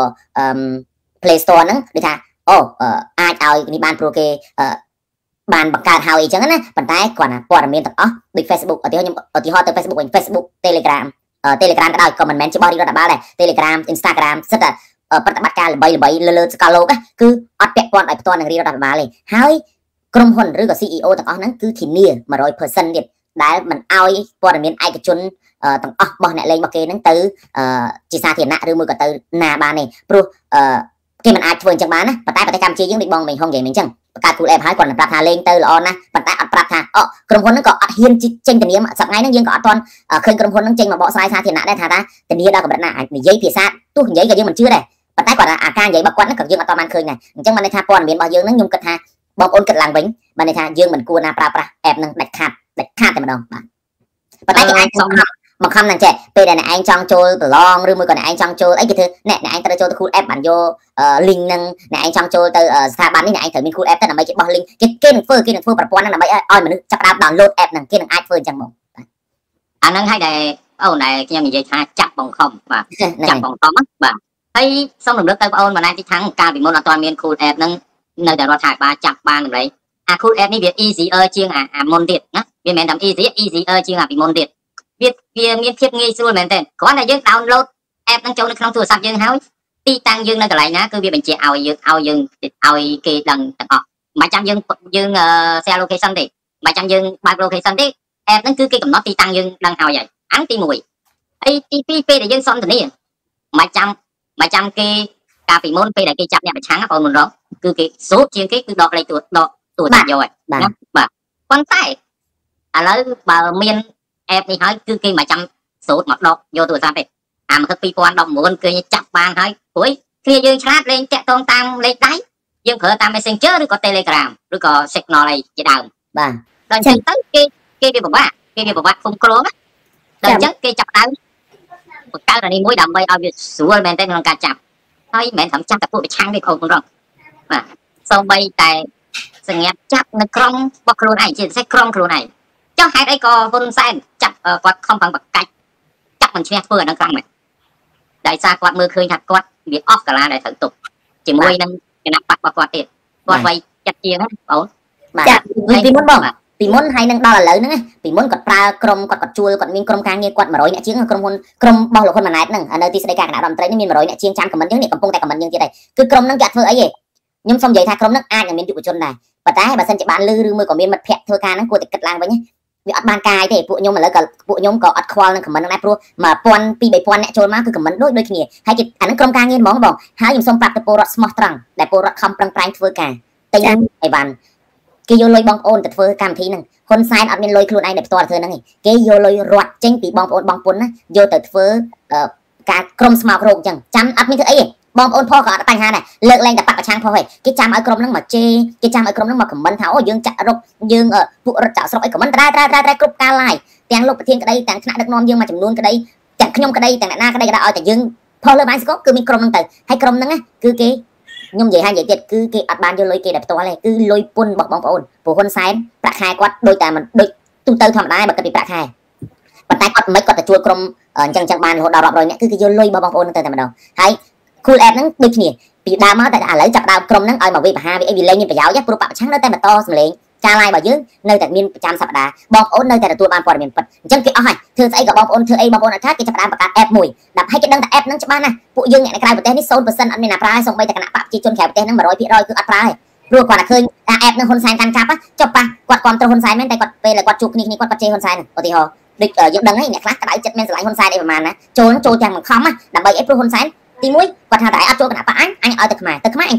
Play Store ហ្នឹងដូចថាអាចឲ្យនេះបានព្រោះគេបានបង្កើតហើយអញ្ចឹងណាប៉ុន្តែគាត់ណាព័ត៌មានទាំងអស់ដូច Facebook ឧទាហរណ៍ទៅ Facebook វិញ Facebook Telegram ក៏ដោយក៏មិនមែនជារបស់រដ្ឋបាលដែរ Telegram Instagram សិតតែប្រតិបត្តិការល្បីលើសកលលោកគឺអត់ពាក់ព័ន្ធឲ្យផ្ទាល់នឹងរដ្ឋបាលទេហើយក្រុមហ៊ុនឬក៏ CEO ទាំងអស់ហ្នឹងគឺធានា 100% ទៀតដែលមិនឲ្យព័ត៌មានឯកជនទាំងអស់របស់អ្នកលេងរបស់គេហ្នឹងទៅជាសាធារណៈឬមួយក៏ទៅណាបានទេព្រោះគេមិនអាចធ្វើអញ្ចឹងបានណាប៉ុន្តែប្រទេសកម្ពុជាយើងដូចបងមិញហុងនិយាយមិញអញ្ចឹងបង្កើត cool app ហើយគាត់នឹងប្រាប់ថាលេងទៅល្អណាស់ប៉ុន្តែអត់ប្រាប់ថាក្រុមហ៊ុនហ្នឹងក៏អត់ហ៊ានចេញធានាសប្តាហ៍ហ្នឹងយើងក៏អត់ទាន់ឃើញក្រុមហ៊ុនហ្នឹងចេញមកបកស្រាយសាធារណៈដែរថាធានាដល់កម្រិតណាអាចនិយាយភាសាទោះនិយាយក៏យើងមិនជឿដែរប៉ុន្តែគាត់ថាអាការនិយាយរបស់គាត់ហ្នឹងក៏យើងអត់ទាន់បានឃើញដែរអញ្ចឹងបានន័យថាព័ត៌មានរបស់យើងហ្នឹងខ្ញុំគិតថាបងប្អូនគិតឡើងវិញបានន័យថាយើងមិនគួរណាប្រើប្រាស់ app ហ្នឹងដាច់ខាតតែម្ដងបាទប៉ុន្តែគេអាចមកខំហ្នឹងចេះពេលដែលអ្នកឯងចង់ចូលប្រឡងឬមួយក៏អ្នកឯងចង់ចូលអីគេធ្វើអ្នកឯងត្រូវចូលទៅ cool app បានយក link ហ្នឹងអ្នកឯងចង់ចូលទៅស្ថាប័ននេះអ្នកឯងត្រូវមាន cool app ទៅដើម្បីគេបោះ link គេនឹងធ្វើប្រព័ន្ធហ្នឹងដើម្បីឲ្យមនុស្សចាប់ដើម download app ហ្នឹងគេនឹងអាចធ្វើអញ្ចឹងមកអាហ្នឹងឲ្យតែអូនដែលខ្ញុំនិយាយថាចាប់បង្ខំបាទចាប់បង្ខំបាទហើយសូមរំលឹកទៅបងអូនបណ្ដាទីខាងកាលពីមុនអត់ទាន់មាន cool app ហ្នឹងនៅតែរដ្ឋាភិបាលចាប់បានតម្លៃអា cool app នេះវា easier ជាងអាមុនទៀតណាវាមិនមែនតែ easier ជាងអាពីមុនទៀតវាមានភាពងាយស្រួលមែនទេគ្រាន់តែយើង download app ហ្នឹងចូលនៅក្នុងទូរស័ព្ទយើងហើយទីតាំងយើងនៅកន្លែងណាគឺវាបញ្ជាក់ឲ្យគេដឹងទាំងអស់មិនចាំយើង share location ទេមិនចាំយើងបើក location ទេ app ហ្នឹងគឺគេកំណត់ទីតាំងយើងដឹងហើយអានទី1ហើយទី2ពេលដែលយើងសន្ទនាមិនចាំគេកាលពីមុនពេលដែលគេចាប់អ្នកប្រឆាំងបងមុនរកគឺគេសូត្រជាងគេគឺដកលេខទូរស័ព្ទយកហើយណាបាទប៉ុន្តែឥឡូវបើមានapp នេះហើយគឺគេមិនចាំសូត្រមកដកយកទូរស័ព្ទទេអាមក2019គឺចាប់បានហើយព្រោះគ្នាយើងឆ្លាតលេងតាក់ទងតាមលេខដៃយើងប្រើតាម Messenger ឬក៏ Telegram ឬក៏ Signal អីជាដើមបាទដល់អញ្ចឹងទៅគេវាពិបាកឃុំគ្រងដល់អញ្ចឹងគេចាប់ដើមបង្កើតអានេះមួយដើម្បីឲ្យវាស្រួលមែនទែនក្នុងការចាប់ហើយមិនមែនត្រឹមចាប់តែពួកប្រឆាំងទេបងប្អូនបាទសូម្បីតែសញ្ញាចាប់នៅក្រុមរបស់ខ្លួនឯងជាពិសេសក្រុមខ្លួនឯងចុះហេតុអីក៏ហ៊ុនសែនចាប់គាត់ខំប្រឹងបកាច់ចាប់មិនឈ្នះធ្វើអានឹងខ្លាំងមែនដោយសារគាត់មើលឃើញថាគាត់វាអស់កាលាដែលត្រូវទុកជាមួយនឹងគណៈបករបស់គាត់ទៀតគាត់ໄວចាត់ជាងណាបងបាទពីមុនបងពីមុនហើយនឹងដល់ឥឡូវហ្នឹងពីមុនគាត់ប្រើក្រុមគាត់ជួលគាត់មានក្រុមការងារគាត់100អ្នកជាងក្រុមរបស់លោកហ៊ុនម៉ាណែតហ្នឹងនៅទីស្តីការគណៈរដ្ឋមន្ត្រីនេះមាន100អ្នកជាងចាំខមមិនចឹងនេះកំពុងតែខមមិនយើងទៀតហើយគឺក្រុមហ្នឹងគេអត់ធ្វើអីទេខ្ញុំសូមនិយាយថាក្រុមហ្នឹងអាចនឹងមានយុវជនដែរប៉ុន្តែបើសិនជាបានលឺឬមួយក៏មានមិត្តភ័ក្តិធ្វើការហ្នឹងគួរតែគិតឡើងវិញវាអត់បានកាយទេពួកខ្ញុំឥឡូវក៏ពួកខ្ញុំក៏អត់ខ្វល់នឹងខមមិនហ្នឹងដែរព្រោះ1000-2000 អ្នកចូលមកគឺខមមិនដូចគ្នាហើយគេអាហ្នឹងក្រុមការងារហ្មងបងហើយខ្ញុំសូមប្រាប់ទៅពលរដ្ឋស្មោះត្រង់ដែលពលរដ្ឋខំប្រឹងប្រែងធ្វើការតែអីវ៉ាន់គេយកលុយបងប្អូនទៅធ្វើកម្មវិធីហ្នឹងហ៊ុនសែនអត់មានលុយខ្លួនឯងតែផ្ទាល់ធ្វើហ្នឹងគេយកលុយរត់ចេញពីបងប្អូនបងពុនណាយកទៅធ្វើការក្រុមស្មោករោគអញ្ចឹងចាំអត់មានធ្វើអីទេបងប្អូនផុសក៏អត់បញ្ហាដែរលើកលែងតែបកប្រឆាំងផុសឯងគេចាំឲ្យក្រុមហ្នឹងមកជេរគេចាំឲ្យក្រុមហ្នឹងមកខមមិនថាអូយើងចាក់រុកយើងពួករដ្ឋចាក់ស្រុកអីខមមិនត្រែគ្រប់ការឡាយទាំងលោកប្រធានក្តីទាំងថ្នាក់ដឹកនាំយើងមួយចំនួនក្តីទាំងខ្ញុំក្តីទាំងអ្នកណាក្តីក៏ដោយឲ្យតែយើងផុសលើបាយស្គរគឺមានក្រុមហ្នឹងទៅហើយក្រុមហ្នឹងគឺគេខ្ញុំនិយាយទៀតគឺគេអត់បានយកលុយគេតែផ្ទាល់ទេគឺលុយពុនរបស់បងប្អូនព្រោះហ៊ុនសែនប្រាក់ខែគាត់ដូចតែមិនដូចទូទៅធម្មតាបើគិតពីប្រាក់ខែប៉ុន្តែគាត់មិនគាត់ទៅជួលក្រុមអញ្ចឹងបានរហូតដល់រាប់រយនាក់គឺគេយកលុយរបស់បងប្អូនទៅតែម្ដងហើយ cool app ហ្នឹងដូចគ្នាពីដើមមកតែឥឡូវចាប់ដើមក្រុមហ្នឹងឲ្យមកវាបហាវាអីវាលេងមានប្រយោជន៍ព្រោះបពប្រឆាំងនៅតែបន្តសម្លេងការ live របស់យើងនៅតែមានប្រចាំសប្តាហ៍បងប្អូននៅតែទទួលបានព័ត៌មានពិតអញ្ចឹងគេអស់ហើយធ្វើស្អីក៏បងប្អូនធ្វើអីបងប្អូនអត់ថាគេចាប់ដើមបង្កើត app មួយដើម្បីគេដឹងថា app ហ្នឹងច្បាស់ណាស់ពួកយើងអ្នកនៅក្រៅប្រទេសនេះ 0% អត់មានអ្នកប្រើហើយសូម្បីតែគណៈបព្វជិជនក្រៅប្រទេសហ្នឹង 100% គឺអត់ប្រើទេព្រោះគាត់តែឃើញថា app ហ្នឹងហ៊ុនសែនកាន់កាប់ចុះប៉ះគាត់គ្រប់គ្រងហ៊ុនសែនមែនតែគាត់ពេលគាត់ជួបគ្នាគាត់ជេរហ៊ុនសែនឧទាហរណ៍ដូចយើងដឹងហើយអ្នកខ្លះក្តៅចិត្តមានស្រឡាញ់ហ៊ុនសែនអីប្រហែលណាចូលទាំងបង្ខំដើម្បីអីព្រោះហ៊ុនសែនទី1គាត់ថាតែអត់ចូលគណៈបកអញឲ្យទៅខ្មែរអញចាប់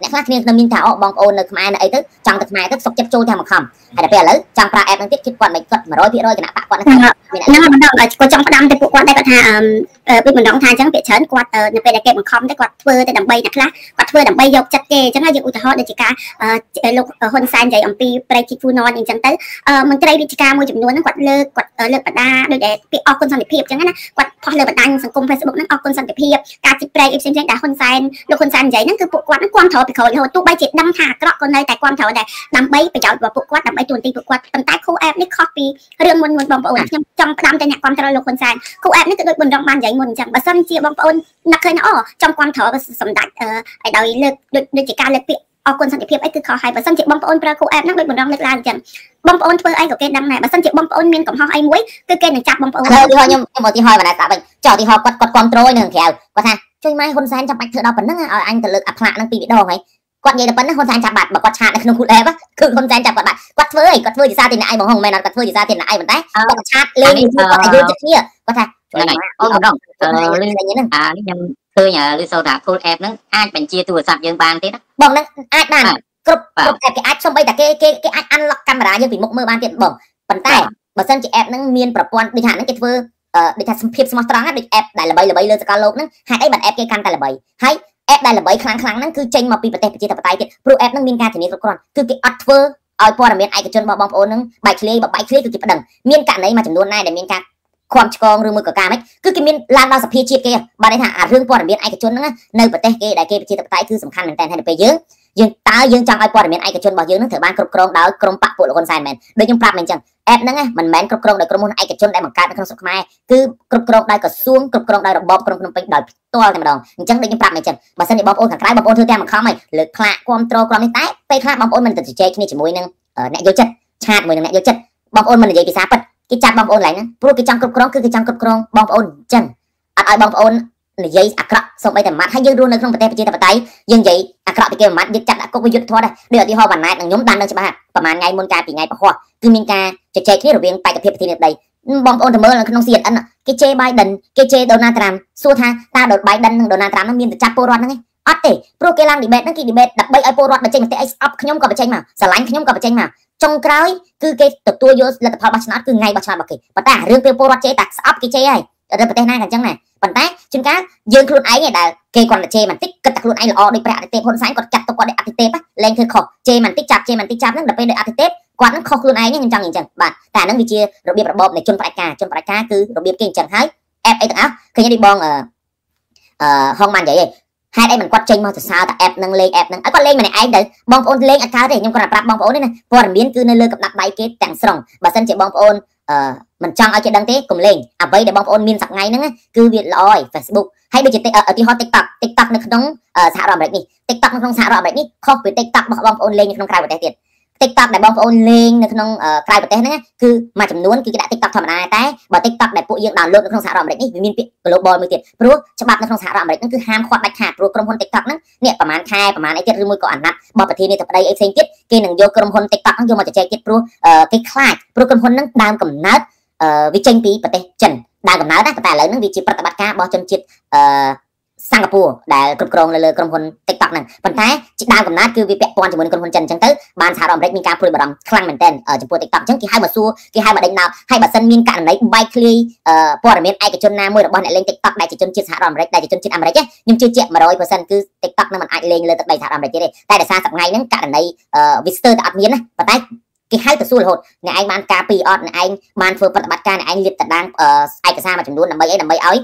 អ្នកខ្លះគ្នាខ្ញុំមានថាអូបងប្អូននៅខ្មែរនៅអីទៅចង់ទៅខ្មែរទៅសុកចិត្តចូលទាំងមកខំហើយដល់ពេលឥឡូវចង់ប្រើ app ហ្នឹងទៀតគាត់មិនគាត់ 100% គណៈបកគាត់ហ្នឹងហ្នឹងមិនដឹងគាត់ចង់ផ្ដាំទៅពួកគាត់ដែរគាត់ថាដូចមិនដឹងថាអញ្ចឹងពាក្យច្រើនគាត់នៅពេលដែលគេបង្ខំទៅគាត់ធ្វើទៅដើម្បីអ្នកខ្លះគាត់ធ្វើដើម្បីយកចិត្តគេអញ្ចឹងយើងឧទាហរណ៍ដូចជាការលោកហ៊ុនសែននិយាយអំពីប្រៃជីហ្វូណនអញ្ចឹងទៅមន្ត្រីរាជការមួយចំនួនហ្នឹងគាត់លើកបដាដូចដែលពាក្យអរគុណសន្តិភាពអញ្ចឹងណាគាត់ផុសលើបណ្ដាញសង្គម Facebook ហ្នឹងអរគុណសន្តិភាពការជីប្រៃផ្សេងៗដែលហ៊ុនសែនលោកហ៊ុនសែននិយាយហ្នឹងគឺពួកគាត់ហ្នឹងគាំទ្រពីក្រោយរហូតទោះបីជាដឹងថាអាក្រក់ក៏នៅតែគាំទ្រដែរដើម្បីប្រយោជន៍របស់ពួកគាត់ដើម្បីទូនទីពួកគាត់ប៉ុន្តែគូ app នេះខុសពីរឿងមុនបងប្អូនខ្ញុំចង់ផ្ដាំទៅអ្នកគាំទ្រលោកហ៊ុនសែនគូ app នេះគឺដូចបណ្ដងបាននិយាយមុនអញ្ចឹងបើសិនជាបងប្អូននឹកឃើញអូចង់គាំទ្រសម្ដេចឲ្យដោយលើកដូចជាការលើកពាក្យអរគុណសន្តិភាពអីគឺខុសហើយបើសិនជាបងប្អូនប្រើគូ app ហ្នឹងដូចបណ្ដងលើកឡើងអញ្ចឹងបងប្អូនធ្វើអីក៏គេដឹងដែរបើសិនជាបងប្អូនមានកំហុសអីមួយគឺគេនឹងចាប់បងប្អូនខ្ញុំឧទាហរណ៍បណ្ដាស្ដាប់វិញចុះឧទាហរណ៍គាត់គាំទ្រនៅខាងក្រៅគាត់ថាជួយម៉ែហ៊ុនសែនចាំបាច់ធ្វើដល់ប៉ុណ្ណឹងឲ្យអញទៅលើកអាផ្លាកហ្នឹងពីរដងហើយគាត់និយាយតែប៉ុណ្ណឹងហ៊ុនសែនចាប់បាត់បើគាត់ឆាតនៅក្នុង Cool App គឺហ៊ុនសែនចាប់គាត់បាត់គាត់ធ្វើអីគាត់ធ្វើជាសារធាតុឯងបងហងមែនអត់គាត់ធ្វើជាសារធាតុឯងប៉ុន្តែគាត់ឆាតលេងគាត់ឲ្យយល់ចិត្តគ្នាគាត់ថាអូនម្ដងលឺហ្នឹងនេះខ្ញុំឃើញឬសូថា Cool App ហ្នឹងអាចបញ្ជាទូរស័ព្ទយើងបានទេណាបងហ្នឹងអាចបានគ្រប់ app គេអាចសំបីតែគេអាច unlock កាមេរ៉ាយើងពីមុខមើលបានទៀតបងប៉ុន្តែបើសិនជា app ហ្នឹងមានប្រព័ន្ធដូចថាហ្នឹងគេធ្វើដូចថាភាពស្មោះត្រង់ដូច app ដែលល្បីលើសកលលោកហ្នឹងហេតុអីបាន app គេកាន់តែល្បីហើយ app ដែលល្បីខ្លាំងហ្នឹងគឺចេញមកពីប្រទេសប្រជាធិបតេយ្យទៀតព្រោះ app ហ្នឹងមានការធានាគ្រប់គ្រាន់គឺគេអត់ធ្វើឲ្យព័ត៌មានឯកជនរបស់បងប្អូនហ្នឹងបែកធ្លាយគឺគេប្តឹងមានករណីមួយចំនួនដែរដែលមានការខំឆ្កងឬមួយក៏ការម៉េចគឺគេមានឡើងដល់សភាជាតិគេបានន័យថាអារឿងព័ត៌មានឯកជនហ្នឹងនៅប្រទេសគេដែលគេប្រជាធិបតេយ្យគឺសំខាន់មែនតើហើយពេលយើងចង់ឲ្យព័ត៌មានឯកជនរបស់យើងហ្នឹងត្រូវបានគ្រប់គ្រងដោយក្រុមបកពួកលោកហ៊ុនសែនមែនដូចខ្ញុំប្រាប់មិញអញ្ចឹង app ហ្នឹងមិនមែនគ្រប់គ្រងដោយក្រុមហ៊ុនឯកជនដែលបង្កើតនៅក្នុងស្រុកខ្មែរគឺគ្រប់គ្រងដោយក្រសួងគ្រប់គ្រងដោយរបបក្រុងភ្នំពេញដោយផ្ទាល់តែម្ដងអញ្ចឹងដូចខ្ញុំប្រាប់មិញអញ្ចឹងបើសិនជាបងប្អូនខាងក្រៅបងប្អូនធ្វើតែបង្ខំហើយលើកខ្លាក់គ្រប់គ្រងក្រុមនេះតែពេលខ្លះបងប្អូនមិនទៅជជែកគ្នាជាមួយនឹងអ្នកយល់ចិត្តឆាតមួយនឹងអ្នកយល់ចិត្តបងប្អូនមិននិយាយភាសាពិតគេចាប់បងប្អូនឡើងហ្នឹងព្រោះគេចង់គ្រប់គ្រងគឺគេចង់គ្រប់គ្រងបងប្អូនអញ្ចឹងអត់ឲ្យបងប្អូននិយាយអាក្រក់សូម្បីតែម៉ាត់ហើយយើងរស់នៅក្នុងប្រទេសប្រជាធិបតេយ្យយើងនិយាយអាក្រក់ពីគេម៉ាត់យើងចាត់ដាក់គុកវិយុទ្ធធម៌ដែរដូចឧទាហរណ៍វណ្ណែតនឹងខ្ញុំបានដឹងច្បាស់ប្រហែលថ្ងៃមុនកាលពីថ្ងៃពហុគឺមានការជជែកគ្នារវាងបេក្ខភាពប្រធានាធិបតីបងប្អូនទៅមើលនៅក្នុង CNN គេជេរ Biden គេជេរ Donald Trump សួរថាតើ Biden និង Donald Trump នឹងមានទៅចាប់ពលរដ្ឋហ្នឹងឯងអត់ទេព្រោះគេឡើង debate ហ្នឹងគេ debate ដើម្បីឲ្យពលរដ្ឋបញ្ចេញមតិអីស្អប់ខ្ញុំក៏បញ្ចេញមកស្រឡាញ់ខ្ញុំក៏បញ្ចេញមកចុងក្រោយគឺគេទទួលយកលទ្ធផលបោះឆ្នោតគឺថ្ងៃបោះឆ្នោតរបស់គេប៉ុន្តែរឿងពេលពលរដ្ឋជេរតែស្អប់គេជេរហើយនៅប្រទេសណាក៏អញ្ចឹងដែរប៉ុន្តែជួនកាលយើងខ្លួនឯងដែលគេគាត់តែជេរបន្តិចគិតតែខ្លួនឯងល្អដូចព្រះអាទិទេពហ៊ុនសែនគាត់ចាត់ទុកគាត់ដូចអាទិទេពលែងធ្វើខុសជេរបន្តិចចាប់ហ្នឹងដល់ពេលដូចអាទិទេពគាត់នឹងខុសខ្លួនឯងខ្ញុំចង់អញ្ចឹងបាទតែអាហ្នឹងវាជារបៀបរបបនៃជនផ្ដាច់ការគឺរបៀបគេអញ្ចឹងហើយ app អីទាំងអស់ឃើញនេះបងហងបាននិយាយឯងហេតុអីមិនគាត់ចេញមកសរសើរតែ app ហ្នឹងលេង app ហ្នឹងឲ្យគាត់លេងម្នាក់ឯងទៅបងប្អូនលេងអត់កើតទេខ្ញុំគាត់ប្រាប់បងប្អូននេះណាព័ត៌មានគឺនៅលើកណ្ដាប់ដៃគេទាំងស្រុងបើសិនជាបងប្អូនមិនចង់ឲ្យគេដឹងទេកុំលេងអ្វីដែលបងប្អូនមានសប្ងៃហ្នឹងគឺវាល្អហើយ Facebook ហើយដូចជាឧទាហរណ៍ TikTok នៅក្នុងសហរដ្ឋអាមេរិកនេះ TikTok នៅក្នុងសហរដ្ឋអាមេរិកនេះខុសពី TikTok របស់បងប្អូនលេងនៅក្នុងក្រៅប្រទេសទៀត TikTok ដែលបងប្អូនលេងនៅក្នុងក្រៅប្រទេសហ្នឹងគឺមួយចំនួនគឺគេដាក់ TikTok ធម្មតាតែបើ TikTok ដែលពួកយើង download នៅក្នុងសហរដ្ឋអាមេរិកនេះវាមានពាក្យ global មួយទៀតព្រោះច្បាប់នៅក្នុងសហរដ្ឋអាមេរិកហ្នឹងគឺហាមឃាត់ដាច់ខាតព្រោះក្រុមហ៊ុន TikTok ហ្នឹងនេះប្រហែលខែប្រហែលអីទៀតឬមួយក៏អាណត្តិរបស់ប្រធានាធិបតីអីផ្សេងទៀតគេនឹងយកក្រុមហ៊ុន TikTok ហ្នឹងយកមកជជែកទៀតព្រោះគេខ្លាចព្រោះក្រុមហ៊ុនហ្នឹងដើមកំណើតវាចេញពីប្រទេសចិនដើមកំណើតណាតែឥឡូវហ្នឹងវាជាប្រតិបត្តិការរបស់ជនជាតិសិង្ហបុរីដែលគ្រប់គ្រងលើក្រុមហ៊ុន TikTok ហ្នឹងប៉ុន្តែជាដើមកំណើតគឺវាពាក់ព័ន្ធជាមួយនឹងក្រុមហ៊ុនចិនអញ្ចឹងទៅបានសហរដ្ឋអាមេរិកមានការព្រួយបារម្ភខ្លាំងមែនទែនចំពោះ TikTok អញ្ចឹងគេហៅមកសួរគេហៅមកដេញដោលហើយបើសិនមានករណីបែកធ្លាយព័ត៌មានឯកជនណាមួយរបស់អ្នកលេង TikTok ដែលជាជនជាតិសហរដ្ឋអាមេរិកដែលជាជនជាតិអាមេរិកខ្ញុំជឿជាក់ 100% គឺ TikTok នឹងមិនអាចលេងលើទឹកដីសហរដ្ឋអាមេរិកទេតែដោយសារសប្ងៃហ្នឹងករណី visitor តែអត់មានណាប៉ុន្តែគេហៅទៅសួររហូតអ្នកឯងបានការពីអត់អ្នកឯងបានធ្វើប្រតិបត្តិការអ្នកឯងលាតត្រដាងឯកសារមួយចំនួនដើម្បីឲ្យ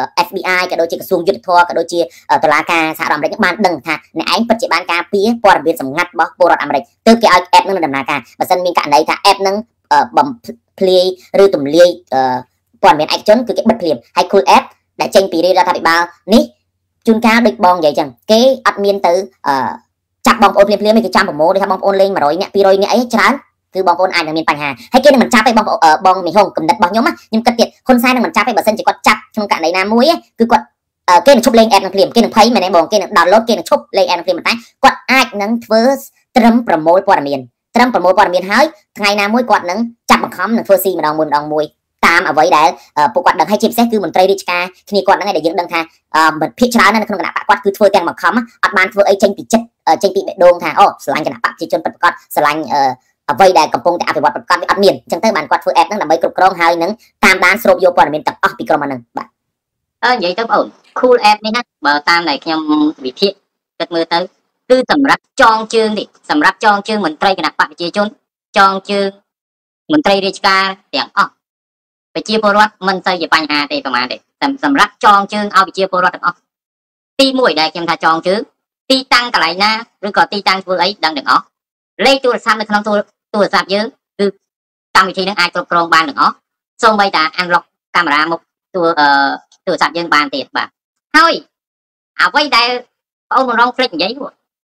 FBI ក៏ដូចជាក្រសួងយុទ្ធភ័ពក៏ដូចជាតុលាការសហរដ្ឋអាមេរិកបានដឹងថាអ្នកឯងពិតជាបានការពារព័ត៌មានសម្ងាត់របស់ពលរដ្ឋអាមេរិកទើបគេឲ្យ app នឹងដំណើរការបើមិនមានករណីថា app នឹងបំភ្លាយឬទម្លាយព័ត៌មានឯកជនគឺគេបិទភ្លាមហើយ Cool App ដែលចេញពីរាជរដ្ឋាភិបាលនេះជួនកាលដូចបងនិយាយចឹងគេអត់មានទៅចាប់បងប្អូនភ្លាមគេចាំប្រមូលដូចថាបងប្អូនលេង100នាក់200នាក់អីច្រើនគឺបងប្អូនអាចនឹងមានបញ្ហាហើយគេនឹងមិនចាប់ទេបងមីហុងកំណត់របស់ខ្ញុំខ្ញុំគិតទៀតហ៊ុនសែននឹងមិនចាប់ទេបើសិនជាគាត់ចាប់ក្នុងករណីណាមួយគឺគាត់គេនឹងឈប់លេង app នឹងភ្លាមគេនឹងភ័យមែនទេបងគេនឹង download គេនឹងឈប់លេង app នឹងភ្លាមតែគាត់អាចនឹងធ្វើត្រឹមប្រមូលព័ត៌មានហើយថ្ងៃណាមួយគាត់នឹងចាប់បង្ខំនឹងធ្វើស៊ីម្ដងមួយតាមអ្វីដែលពួកគាត់ដឹងហើយជាពិសេសគឺមន្ត្រីរាជការគ្នាគាត់ហ្នឹងឯងដែលយើងដឹងថាភាគច្រើននៅក្នុងគណៈបកគាត់គឺធ្វើទាំងបង្ខំអត់បានធ្វើអីចេញពីចិត្តចេញពីបេះដូងថាអូស្រឡាញ់គណៈបកប្រជាជនពិតប្រាកដស្រឡាញ់អ្វីដែលកំពុងតែអភិវឌ្ឍប្រកបវាអត់មានអញ្ចឹងទៅបានគាត់ធ្វើ app ហ្នឹងដើម្បីគ្រប់គ្រងហើយនឹងតាមដានស្រូបយកព័ត៌មានទាំងអស់ពីក្រុមហ្នឹងបាទនិយាយទៅបងអូន cool app នេះណាបើតាមដែលខ្ញុំវិភាគគិតមើលទៅគឺសម្រាប់ចងជើងនេះសម្រាប់ចងជើងមន្ត្រីគណៈបកប្រជាជនចងជើងមន្ត្រីរាជការទាំងអស់ប្រជាពលរដ្ឋមិនទៅជាបញ្ហាទេប្រហែលទេសម្រាប់ចងជើងឲ្យប្រជាពលរដ្ឋទាំងអស់ទី1ដែលខ្ញុំថាចងជើងទីតាំងកន្លែងណាឬក៏ទីតាំងធ្វើអីដឹងទាំងអស់លេខទូរស័ព្ទនៅក្នុងទូរស័ព្ទយើងគឺកម្មវិធីនឹងអាចគ្រប់គ្រងបានទាំងអស់សូម្បីតែ unlock កាមេរ៉ាមុខទូរស័ព្ទយើងបានទៀតបាទហើយអ្វីដែលបងមករងភ្លេចនិយាយគឺ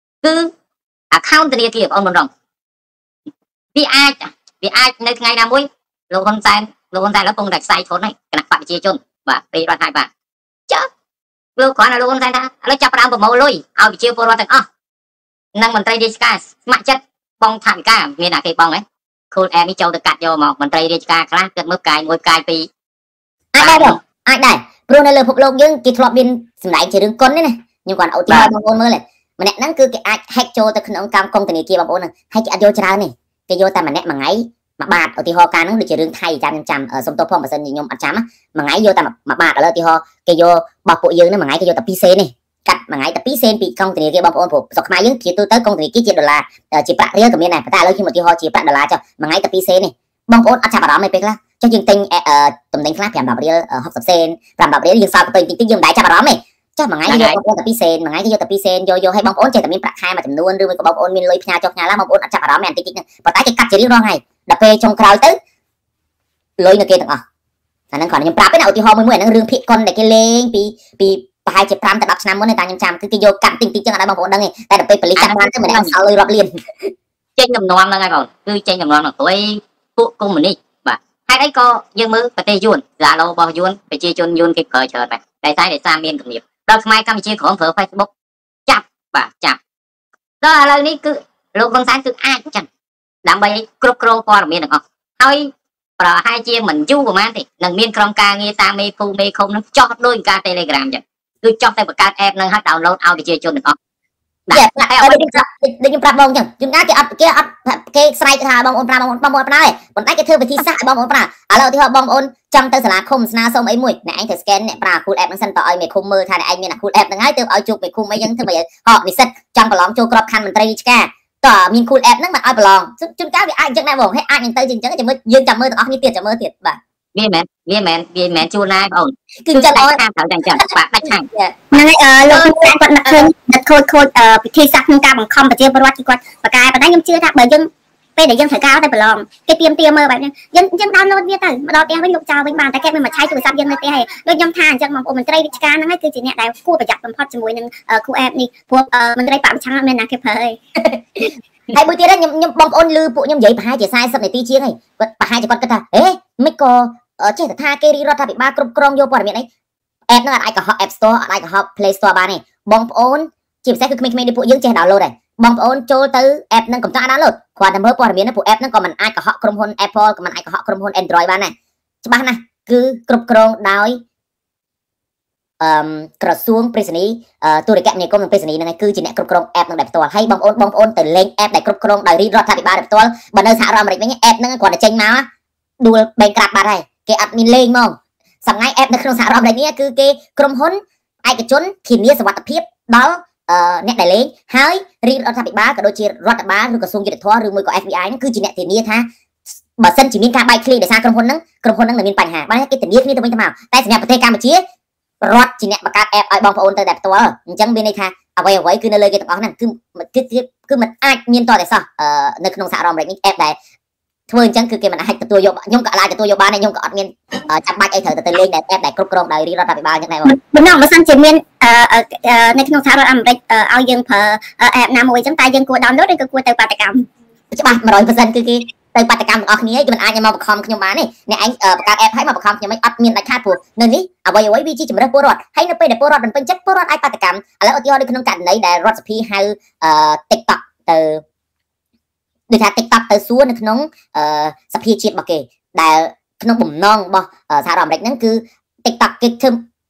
account ធនាគារបងមករងវាអាចនៅថ្ងៃណាមួយលោកហ៊ុនសែនកំពុងតែខ្សែឈុនហើយគណៈបកប្រជាជនបាទពេលរដ្ឋាភិបាលចុះលោកគ្រាន់តែលោកហ៊ុនសែនថាឥឡូវចាប់ផ្ដើមប្រមូលលុយឲ្យប្រជាពលរដ្ឋទាំងអស់និងមន្ត្រីរាជការស្ម័គ្រចិត្តបងថាវិការមានអាគេបងហ៎ cool app នេះចូលទៅកាត់យកមកមន្ត្រីរាជការខ្លះគិតមើលកាយមួយកាយពីរអាចដែរព្រោះនៅលើពិភពលោកយើងគេធ្លាប់មានសម្ដែងជារឿងកុននេះណាខ្ញុំគាត់ឧទាហរណ៍បងប្អូនមើលម្នាក់ហ្នឹងគឺគេអាច hack ចូលទៅក្នុងកម្មគងធនាគារបងប្អូនហ្នឹងហើយគេអត់យកច្រើនទេគេយកតែម្នាក់មួយថ្ងៃមួយបាតឧទាហរណ៍ការហ្នឹងដូចជារឿងថៃចាំសុំទោសផងបើសិនជាខ្ញុំអត់ចាំមួយថ្ងៃយកតែមួយបាតឥឡូវឧទាហរណ៍គេយករបស់ពួកយើងហ្នឹងមួយថ្ងៃគេយកតែ2សេនទេកាត់មួយថ្ងៃតែ2សេនពីកងធនាគារបងប្អូនព្រោះស្រុកខ្មែរយើងជាទូទៅកងធនាគារជាដុល្លារជាប្រាក់រៀលក៏មានដែរប៉ុន្តែឥឡូវខ្ញុំឧទាហរណ៍ជាប្រាក់ដុល្លារចុះមួយថ្ងៃតែ2សេនទេបងប្អូនអត់ចាប់អារម្មណ៍ទេពេលខ្លះចុះយើងទិញតំណែងខ្លះ5-10រៀល60សេន5-10រៀលយើងសល់ទៅតិចយើងមិនដែរចាប់អារម្មណ៍ទេចុះមួយថ្ងៃយកតែ2សេនមួយថ្ងៃគេយកតែ2សេនយកឲ្យបងប្អូនចេះតែមានប្រាក់ខែមួយចំនួនឬមួយក៏បងប្អូនមានលុយផ្ញើចុះផ្ញើឡើងបងប្អូនអត់ចាប់អារម្មណ៍ទេបន្តិចហ្នឹងប៉ុន្តែគេកាត់ជារៀងរាល់ថ្ងៃដល់ពេលចុងក្រោយទៅលុយនៅគេទាំងអស់អាហ្នឹងគ្រាន់ខ្ញុំប្រាប់ទេណាឧទាហរណ៍មួយអាហ្នឹងរឿងភាគកុនដែលគេលេងពីប្រហែលជា5 ទៅ 10 ឆ្នាំមុនទេតែខ្ញុំចាំគឺគេយកកាត់តិចចឹងអត់ឲ្យបងប្អូនដឹងទេតែដល់ពេលប៉ូលីសចាប់បានទៅម្នាក់សល់លុយរាប់លានចេញដំណំហ្នឹងហើយបងគឺចេញដំណំហ្នឹងព្រោះពួកកុម្មុយនីសបាទហេតុអីក៏យើងមើលប្រទេសយួនឡាឡូរបស់យួនប្រជាជនយួនគេប្រើច្រើនដែរតែសារមានគំនាបដល់ខ្មែរកម្ពុជាក្រុមប្រើ Facebook ចាប់ដល់ឥឡូវនេះគឺលោកហ៊ុនសែនគឺអាចចឹងដើម្បីគ្រប់គ្រងព័ត៌មានទាំងអស់ហើយប្រហែលជាមិនយូរប្រហែលទេនឹងមានក្រុមការងារតាមមេភូមិមេឃុំនឹងចោះដោយការ Telegram ចឹងគឺចោះទៅបង្កើត app នឹងហើយ download ឲ្យប្រជាជនទាំងអស់ដូចខ្ញុំប្រាប់បងចឹងជួនកាលគេអត់គេស្រែកថាបងប្អូនប្រើបងប្អូនប្រើទេប៉ុន្តែគេធ្វើវិធីសាស្ត្រឲ្យបងប្អូនប្រើឥឡូវឧទាហរណ៍បងប្អូនចង់ទៅសាលាឃុំស្នើសុំអីមួយអ្នកឯងត្រូវ scan អ្នកប្រើ cool app ហ្នឹងសិនតើឲ្យមេឃុំមើលថាអ្នកឯងមាន cool app ហ្នឹងហើយទើបឲ្យជួបមេឃុំអីចឹងធ្វើឲ្យហកនិស្សិតចង់ប្រឡងចូលក្របខ័ណ្ឌមន្ត្រីរាជការតើមាន cool app ហ្នឹងមិនឲ្យប្រឡងជួនកាលវាអាចចឹងដែរបងហើយអាចនឹងទៅចឹងចាំមើលយើងចាំមើលទាំងអស់គ្នាទៀតចាំមើលទៀតបាទវាមែនជួនណាបងអូនគឺចឹងអូនតាមត្រូវចឹងបាទដាច់ខាងហ្នឹងហើយលោកគាត់នឹកឃើញដឹកខូចពិធីសាស្ត្រក្នុងការបង្ខំប្រជាពលរដ្ឋគឺគាត់បកកែប៉ុន្តែខ្ញុំជឿថាបើយើងពេលដែលយើងត្រូវការទៅប្រឡងគេទៀមមើលបែបនេះយើង download វាទៅមកដល់ផ្ទះវិញលោកចោលវិញបានតែគេមិនមកឆៃទូរស័ព្ទយើងនៅផ្ទះទេដូចខ្ញុំថាអញ្ចឹងបងប្អូនមន្ត្រីរាជការហ្នឹងហើយគឺជាអ្នកដែលគួរប្រយ័ត្នបំផុតជាមួយនឹង cool app នេះព្រោះមន្ត្រីបកប្រឆាំងអត់មានណាគេប្រើទេហើយមួយទៀតខ្ញុំបងប្អូនឮពួកខ្ញុំនិយាយប្រហែលជា40នាទីជាងហើយគាត់ប្រហែលជាគាត់គិតថាហេមិនក៏ចេះតែថាគេរដ្ឋាភិបាលគ្រប់គ្រងយកព័ត៌មានអី app ហ្នឹងអាចកុហក App Store អាចកុហក Play Store បានទេបងប្អូនជាពិសេសគឺក្មេងៗដូចពួកយើងចេះ download ដែរបងប្អូនចូលទៅ app ហ្នឹងកុំចង់ download គ្រាន់តែមើលព័ត៌មានហ្នឹងពួក app ហ្នឹងក៏មិនអាចកុហកក្រុមហ៊ុន Apple ក៏មិនអាចកុហកក្រុមហ៊ុន Android បានដែរច្បាស់ណាស់គឺគ្រប់គ្រងដោយក្រសួងប្រៃសណីទូរគមនាគមន៍និងប្រៃសណីហ្នឹងគឺជាអ្នកគ្រប់គ្រង app ហ្នឹងដែលផ្ទាល់ហើយបងប្អូនទៅលេង app ដែលគ្រប់គ្រងដោយរដ្ឋាភិបាលដែលផ្ទាល់បើនៅសហរដ្ឋអាមេរិកវិញ app ហ្នឹងគ្រាន់តែចេញមកដួលបែងក្រាបបាត់ហើយគេអត់មានលេងហ្មងសម្ងាយ app នៅក្នុងសហរដ្ឋអាមេរិកនេះគឺគេក្រុមហ៊ុនឯកជនធានាសុវត្ថិភាពដល់អ្នកដែលលេងហើយរដ្ឋាភិបាលក៏ដូចជារដ្ឋបាលឬក្រសួងយុទ្ធភ័ពឬមួយក៏ FBI ហ្នឹងគឺជាអ្នកធានាថាបើសិនជាមានការបែកធ្លាយដោយសារក្រុមហ៊ុនហ្នឹងនឹងមានបញ្ហាបានគេធានាគ្នាទៅវិញទៅមកតែសម្រាប់ប្រទេសកម្ពុជារដ្ឋជាអ្នកបង្កើត app ឲ្យបងប្អូនទៅតែផ្ទាល់អញ្ចឹងមានន័យថាអ្វីគឺនៅលើគេទាំងអស់ហ្នឹងគឺมันអាចមានតតែសោះនៅក្នុងសហរដ្ឋអាមេរិកនេះ app ដែលធ្វើអញ្ចឹងគឺគេមិនអាចទទួលយកខ្ញុំក៏អាចទទួលយកបានខ្ញុំក៏អត់មានចាំបាច់អីត្រូវទៅលេងដែល app ដែលគ្រប់គ្រងដោយរដ្ឋាភិបាលអញ្ចឹងដែរបងបំណងបើសិនជាមាននៅក្នុងសហរដ្ឋអាមេរិកឲ្យយើងប្រើ app ណាមួយអញ្ចឹងតែយើងគួរ download ឬក៏គួរទៅបាតកម្មច្បាស់ 100% គឺគេទៅបាតកម្មទាំងអស់គ្នាគេមិនអាចមកបង្ខំខ្ញុំបានទេអ្នកឯងបង្កើត app ឲ្យមកបង្ខំខ្ញុំអត់មានដាច់ខាតព្រោះនៅនេះអ្វីវាជាជំរើសពលរដ្ឋហើយនៅពេលដែលពលរដ្ឋមិនពេញចិត្តពលរដ្ឋអាចបាតកម្មឥឡូវឧទាហរណ៍នៅក្នុងករណីដែលរដ្ឋសភាហៅ TikTok ទៅដូចថា TikTok ទៅសួរនៅក្នុងសភាជាតិរបស់គេដែលក្នុងបំណងរបស់សហរដ្ឋអាមេរិកហ្នឹងគឺ TikTok គេធ្វើ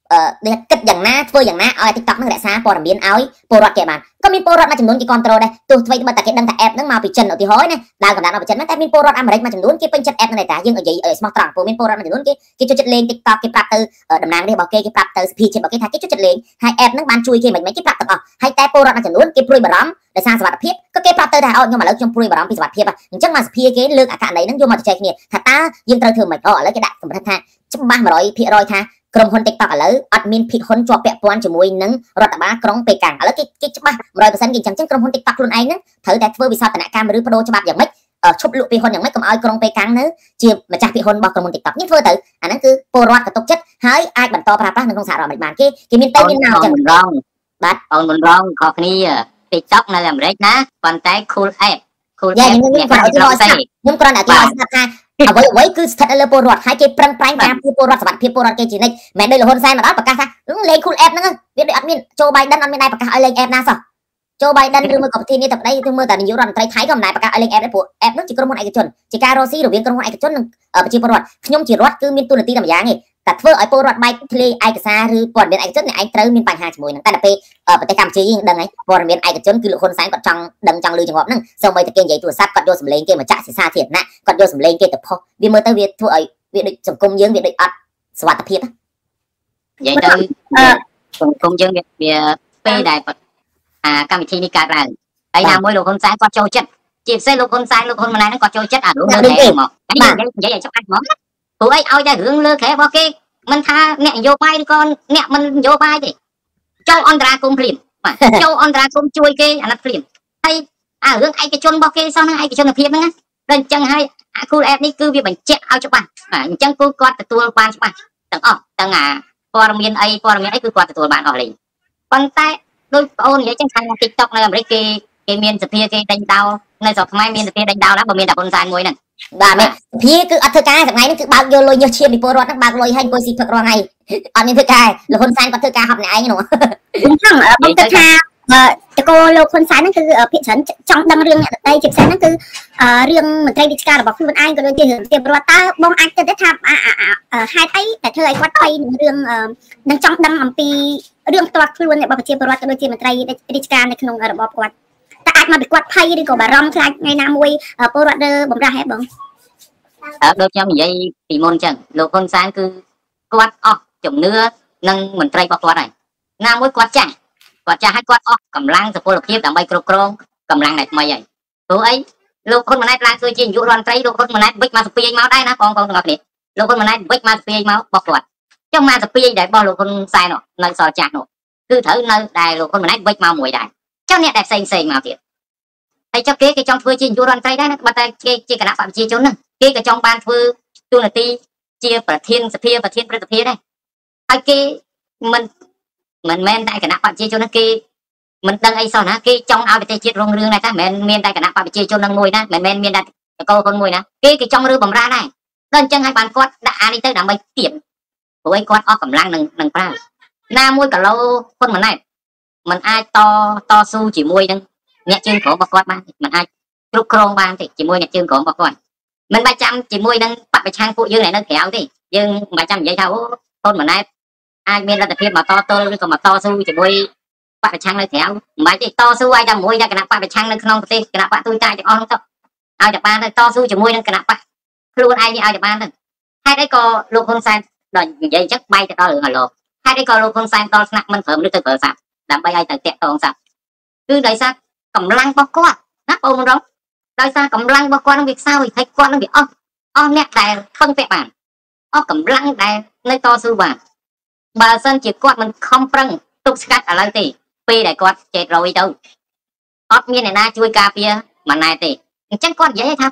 គិតយ៉ាងណាធ្វើយ៉ាងណាឲ្យ TikTok នឹងរក្សាព័ត៌មានឲ្យពលរដ្ឋគេបានក៏មានពលរដ្ឋមួយចំនួនគេគ្រប់គ្រងដែរទោះអ្វីបើតែគេដឹងថា app ហ្នឹងមកពីចិនឧទាហរណ៍ណាដើរកំណត់មកពីចិនតែមានពលរដ្ឋអាមេរិកមួយចំនួនគេពេញចិត្ត app ហ្នឹងតែយើងនិយាយឲ្យស្មោះត្រង់ព្រោះមានពលរដ្ឋមួយចំនួនគេចូលចិត្តលេង TikTok គេប្រាប់ទៅតំណាងរាស្ត្ររបស់គេប្រាប់ទៅសភាជាតិរបស់គេថាគេចូលចិត្តលេងហើយ app ហ្នឹងបានជួយគេមិនគេប្រាប់ទាំងអស់ហើយតែពលរដ្ឋមួយចំនួនគេព្រួយបារម្ភដោយសារសុវត្ថិភាពក៏គេប្រាប់ទៅថាខ្ញុំឥឡូវខ្ញុំព្រួយបារម្ភពីសុវត្ថិភាពអញ្ចឹងមកសភាគេលើកអករណីហ្នឹងយកមកជជែកគ្នាថាតើយើងត្រូវធ្វើម៉េចឥឡូវគេដាក់សម្រាប់ថាច្បាស់ 100% ថាក្រុមហ៊ុន TikTok ឥឡូវអត់មានភិក្ខុនជាប់ពាក់ព័ន្ធជាមួយនឹងរដ្ឋបាលក្រុងប៉េកាំងឥឡូវគេច្បាស់ 100% គេអញ្ចឹងក្រុមហ៊ុន TikTok ខ្លួនឯងហ្នឹងត្រូវតែធ្វើវិសោធនកម្មឬបដូរច្បាប់យ៉ាងម៉េចឈប់លក់ភិក្ខុនយ៉ាងម៉េចកុំឲ្យក្រុងប៉េកាំងនៅជាម្ចាស់ភិក្ខុនរបស់ក្រុមហ៊ុន TikTok នេះធ្វើទៅអាហ្នឹងគឺពលរដ្ឋក៏ទុកចិត្តហើយអាចបន្តប្រើប្រាស់នៅក្នុងសហរដ្ឋអាមេរិកបានគេមានទៅមានមកអញ្ចឹងបាទអូនមិនរងខុសគ្នា TikTok នៅអាមេរិកណាប៉ុន្តែ cool app ខ្ញុំគ្រាន់តែឲ្យស្ដាប់ថាអ្វីគឺស្ថិតនៅលើពលរដ្ឋហើយគេប្រឹងប្រែងការពារពលរដ្ឋសុវត្ថិភាពពលរដ្ឋគេជានិច្ចមិនដូចលហ៊ុនសែនមកដល់ប្រកាសថាលេង cool app ហ្នឹងវាដូចអត់មានโจ Biden អត់មានដែរប្រកាសឲ្យលេង app ណាសោះโจ Biden ឬមួយក៏ប្រធានាធិបតីឬមើលតែនាយករដ្ឋមន្ត្រីថៃក៏មិនដែរប្រកាសឲ្យលេង app ដែរព្រោះ app ហ្នឹងជាក្រុមហ៊ុនឯកជនជាការរស់ស៊ីរវាងក្រុមហ៊ុនឯកជននិងប្រជាពលរដ្ឋខ្ញុំជារដ្ឋគឺមានទូនាទីតែម្យ៉ាងទេតែធ្វើឲ្យពលរដ្ឋបែកធ្លាយឯកសារឬព័ត៌មានឯកជនអ្នកឯងត្រូវមានបញ្ហាជាមួយនឹងតែដល់ពេលប្រទេសកម្ពុជាយើងដឹងហើយព័ត៌មានឯកជនគឺលោកហ៊ុនសែនគាត់ចង់ដឹងចង់លឺចង្អប់ហ្នឹងសូម្បីតែគេនិយាយទូរស័ព្ទគាត់យកសម្លេងគេមកចាក់សាធារណៈគាត់យកសម្លេងគេទៅផុសវាមើលទៅវាធ្វើឲ្យវាដូចសង្គមយើងវាដូចអត់សុវត្ថិភាពនិយាយទៅសង្គមយើងវាពេលដែលកម្មវិធីនេះកើតឡើងហើយណាមួយលោកហ៊ុនសែនគាត់ចូលចិត្តជាពិសេសលោកហ៊ុនសែនលោកហ៊ុនម៉ាណែតហ្នឹងគាត់ចូលចិត្តអារឿងលើខែមកនិយាយឲ្យច្បាស់ហ្មងព្រោះអីឲ្យតែរឿងលើខែរបស់គេមិនថាអ្នកនយោបាយឬក៏អ្នកមិននយោបាយទេចូលអន្តរាគមន៍ភ្លាមបាទចូលអន្តរាគមន៍ជួយគេអាណិតភ្លាមហើយអារឿងឯកជនរបស់គេសោះហ្នឹងឯកជនភាពហ្នឹងដល់អញ្ចឹងហើយអា cool app នេះគឺវាបញ្ជាក់ឲ្យច្បាស់បាទអញ្ចឹងគឺគាត់ទទួលបានច្បាស់ទាំងអស់ទាំងអាព័ត៌មានអីគឺគាត់ទទួលបានអស់លេងប៉ុន្តែដោយបងអូននិយាយចឹងខាង TikTok នៅអាមេរិកគេមានសភាគេដេញដោលនៅស្រុកខ្មែរមានសភាដេញដោលណាបើមានតែហ៊ុនសែនមួយហ្នឹងបាទមេភាគឺអត់ធ្វើការថ្ងៃនេះគឺបើកយកលុយញើសឈាមពីពលរដ្ឋហ្នឹងបើកលុយឲ្យអង្គុយស៊ីផឹករងហើយអត់មានធ្វើការលោកហ៊ុនសែនគាត់ធ្វើការហត់អ្នកឯងហ្នឹងអញ្ចឹងបងគិតថាតកោលោកហ៊ុនសែនហ្នឹងគឺភាគច្រើនចង់ដឹងរឿងអ្នកដទៃជាពិសេសហ្នឹងគឺរឿងមន្ត្រីរាជការរបស់ខ្លួនឯងក៏ដូចជារឿងប្រជាពលរដ្ឋតើបងអាចគិតទេថាហេតុអីតែធ្វើឲ្យគាត់ភ័យនឹងរឿងនឹងចង់ដឹងអំពីរឿងផ្ទាល់ខ្លួនរបស់ប្រជាពលរដ្ឋក៏ដូចជាមន្ត្រីរាជការនៅក្នុងរបបគាត់តែអាចមកពីគាត់ភ័យឬក៏បារម្ភខ្លាចថ្ងៃណាមួយពលរដ្ឋរើបំរាស់ហ៎បងដូចខ្ញុំនិយាយពីមុនអញ្ចឹងលោកហ៊ុនសែនគឺគាត់អស់ជំនឿនឹងមន្ត្រីរបស់គាត់ហើយណាមួយគាត់ចាស់ហើយគាត់អស់កម្លាំងសុពលភាពដើម្បីគ្រប់គ្រងកម្លាំងអ្នកថ្មីហើយព្រោះអីលោកហ៊ុនម៉ាណែតឡើងធ្វើជានាយករដ្ឋមន្ត្រីលោកហ៊ុនម៉ាណែតវិចមកសភាមកដែរណាបងទាំងអស់គ្នាលោកហ៊ុនម៉ាណែតវិចមកសភាមករបស់គាត់ចុះមកសភាដែលរបស់លោកហ៊ុនសែននៅសល់ចាស់នោះគឺត្រូវនៅដែលលោកហ៊ុនម៉ាណែតវិចមកមួយដែរចុះអ្នកដែលផ្សេងមកទៀតហើយចុះគេចង់ធ្វើជានាយករដ្ឋមន្ត្រីដែរបើតែគេជាគណៈបព្វជិជនហ្នឹងគេក៏ចង់បានធ្វើទូនាទីជាប្រធានសភាប្រធានព្រឹទ្ធសភាដែរហើយគេមិនមែនតែគណៈបព្វជិជនហ្នឹងគេមិនដឹងអីសោះណាគេចង់ឲ្យប្រទេសជាតិរុងរឿងដែរតែមិនមែនមានតែគណៈបព្វជិជនហ្នឹងមួយណាមិនមែនមានតែតកោហ៊ុនមួយណាគេចង់រើបំរាដែរដល់អញ្ចឹងហើយបានគាត់ដាក់អានេះទៅដើម្បីទៀបព្រោះឯងគាត់អស់កម្លាំងនឹងប្រើណាមួយគីឡូហ៊ុនម៉ាណែតมันអាចតស៊ូជាមួយនឹងអ្នកជើងក្រោមរបស់គាត់បានมันអាចគ្រប់គ្រងបានទេជាមួយអ្នកជើងក្រោមរបស់គាត់មិនបាច់ចាំជាមួយនឹងបពប្រឆាំងពួកយើងនៅក្រៅទេយើងមិនបាច់ចាំនិយាយថាអូហ៊ុនម៉ាណែតអាចមានលទ្ធភាពមកតទល់ឬក៏មកតស៊ូជាមួយបពប្រឆាំងនៅក្រៅមិនបាច់ទេតស៊ូឲ្យតែមួយតែគណៈបពប្រឆាំងនៅក្នុងប្រទេសគណៈបកទូចតាទាំងអស់ហ្នឹងទៅឲ្យតែបានទៅតស៊ូជាមួយនឹងគណៈបកខ្លួនឯងនេះឲ្យតែបានទៅហេតុអីក៏លោកហ៊ុនសែនដល់និយាយអញ្ចឹងបែកទៅដល់រឿងហឡូហេតុអីក៏លោកហ៊ុនសែនដល់ស្នាក់មិនព្រមឬទៅប្រើសាប់ដើម្បីឲ្យទៅតាក់តងសាប់គឺដោយសារកម្លាំងរបស់គាត់ណាបងប្អូនដោយសារកម្លាំងរបស់គាត់នឹងវាខ្សោយហើយគាត់នឹងវាអស់អ្នកដែលខឹងពាក់បានអស់កម្លាំងដែលនៅតស៊ូបានបើសិនជាគាត់មិនខំប្រឹងទប់ស្កាត់ឥឡូវទេពេលដែលគាត់ចេះរយទៅអត់មានអ្នកណាជួយការពារម៉ាណែតទេអញ្ចឹងគាត់និយាយថា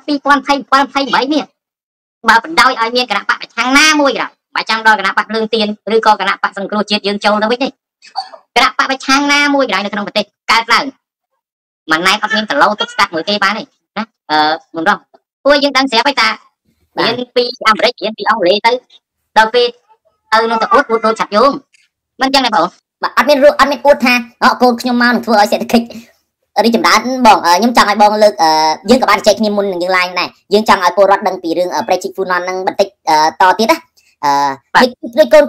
2027នេះបើបណ្ដោយឲ្យមានគណៈបកប្រឆាំងណាមួយក៏បើចាំដល់គណៈបកភ្លើងទៀនឬក៏គណៈបកសង្គ្រោះជាតិយើងចូលទៅវិញទេគណៈបកប្រឆាំងណាមួយក៏នៅក្នុងប្រទេសកើតឡើងម៉ាណែតអត់មានគីឡូទប់ស្កាត់មួយគេបានទេណាមិនរងពួកយើងដឹងស្រាប់ហើយតារៀនពីអាមេរិករៀនពីអង់គ្លេសទៅដល់ពេលឲ្យនឹងទៅអួតដូចឆាប់យងមិនចឹងទេបងបាទអត់មានអួតថាកូនខ្ញុំមកនឹងធ្វើឲ្យសេដ្ឋកិច្ចរីកចម្រើនបងខ្ញុំចង់ឲ្យបងលើកយើងក៏បានចែកគ្នាមុននឹងយើងឡើងដែរយើងចង់ឲ្យពលរដ្ឋដឹងពីរឿង Project Funon ហ្នឹងបន្តិចតទៀតណាដូចកូនគាត់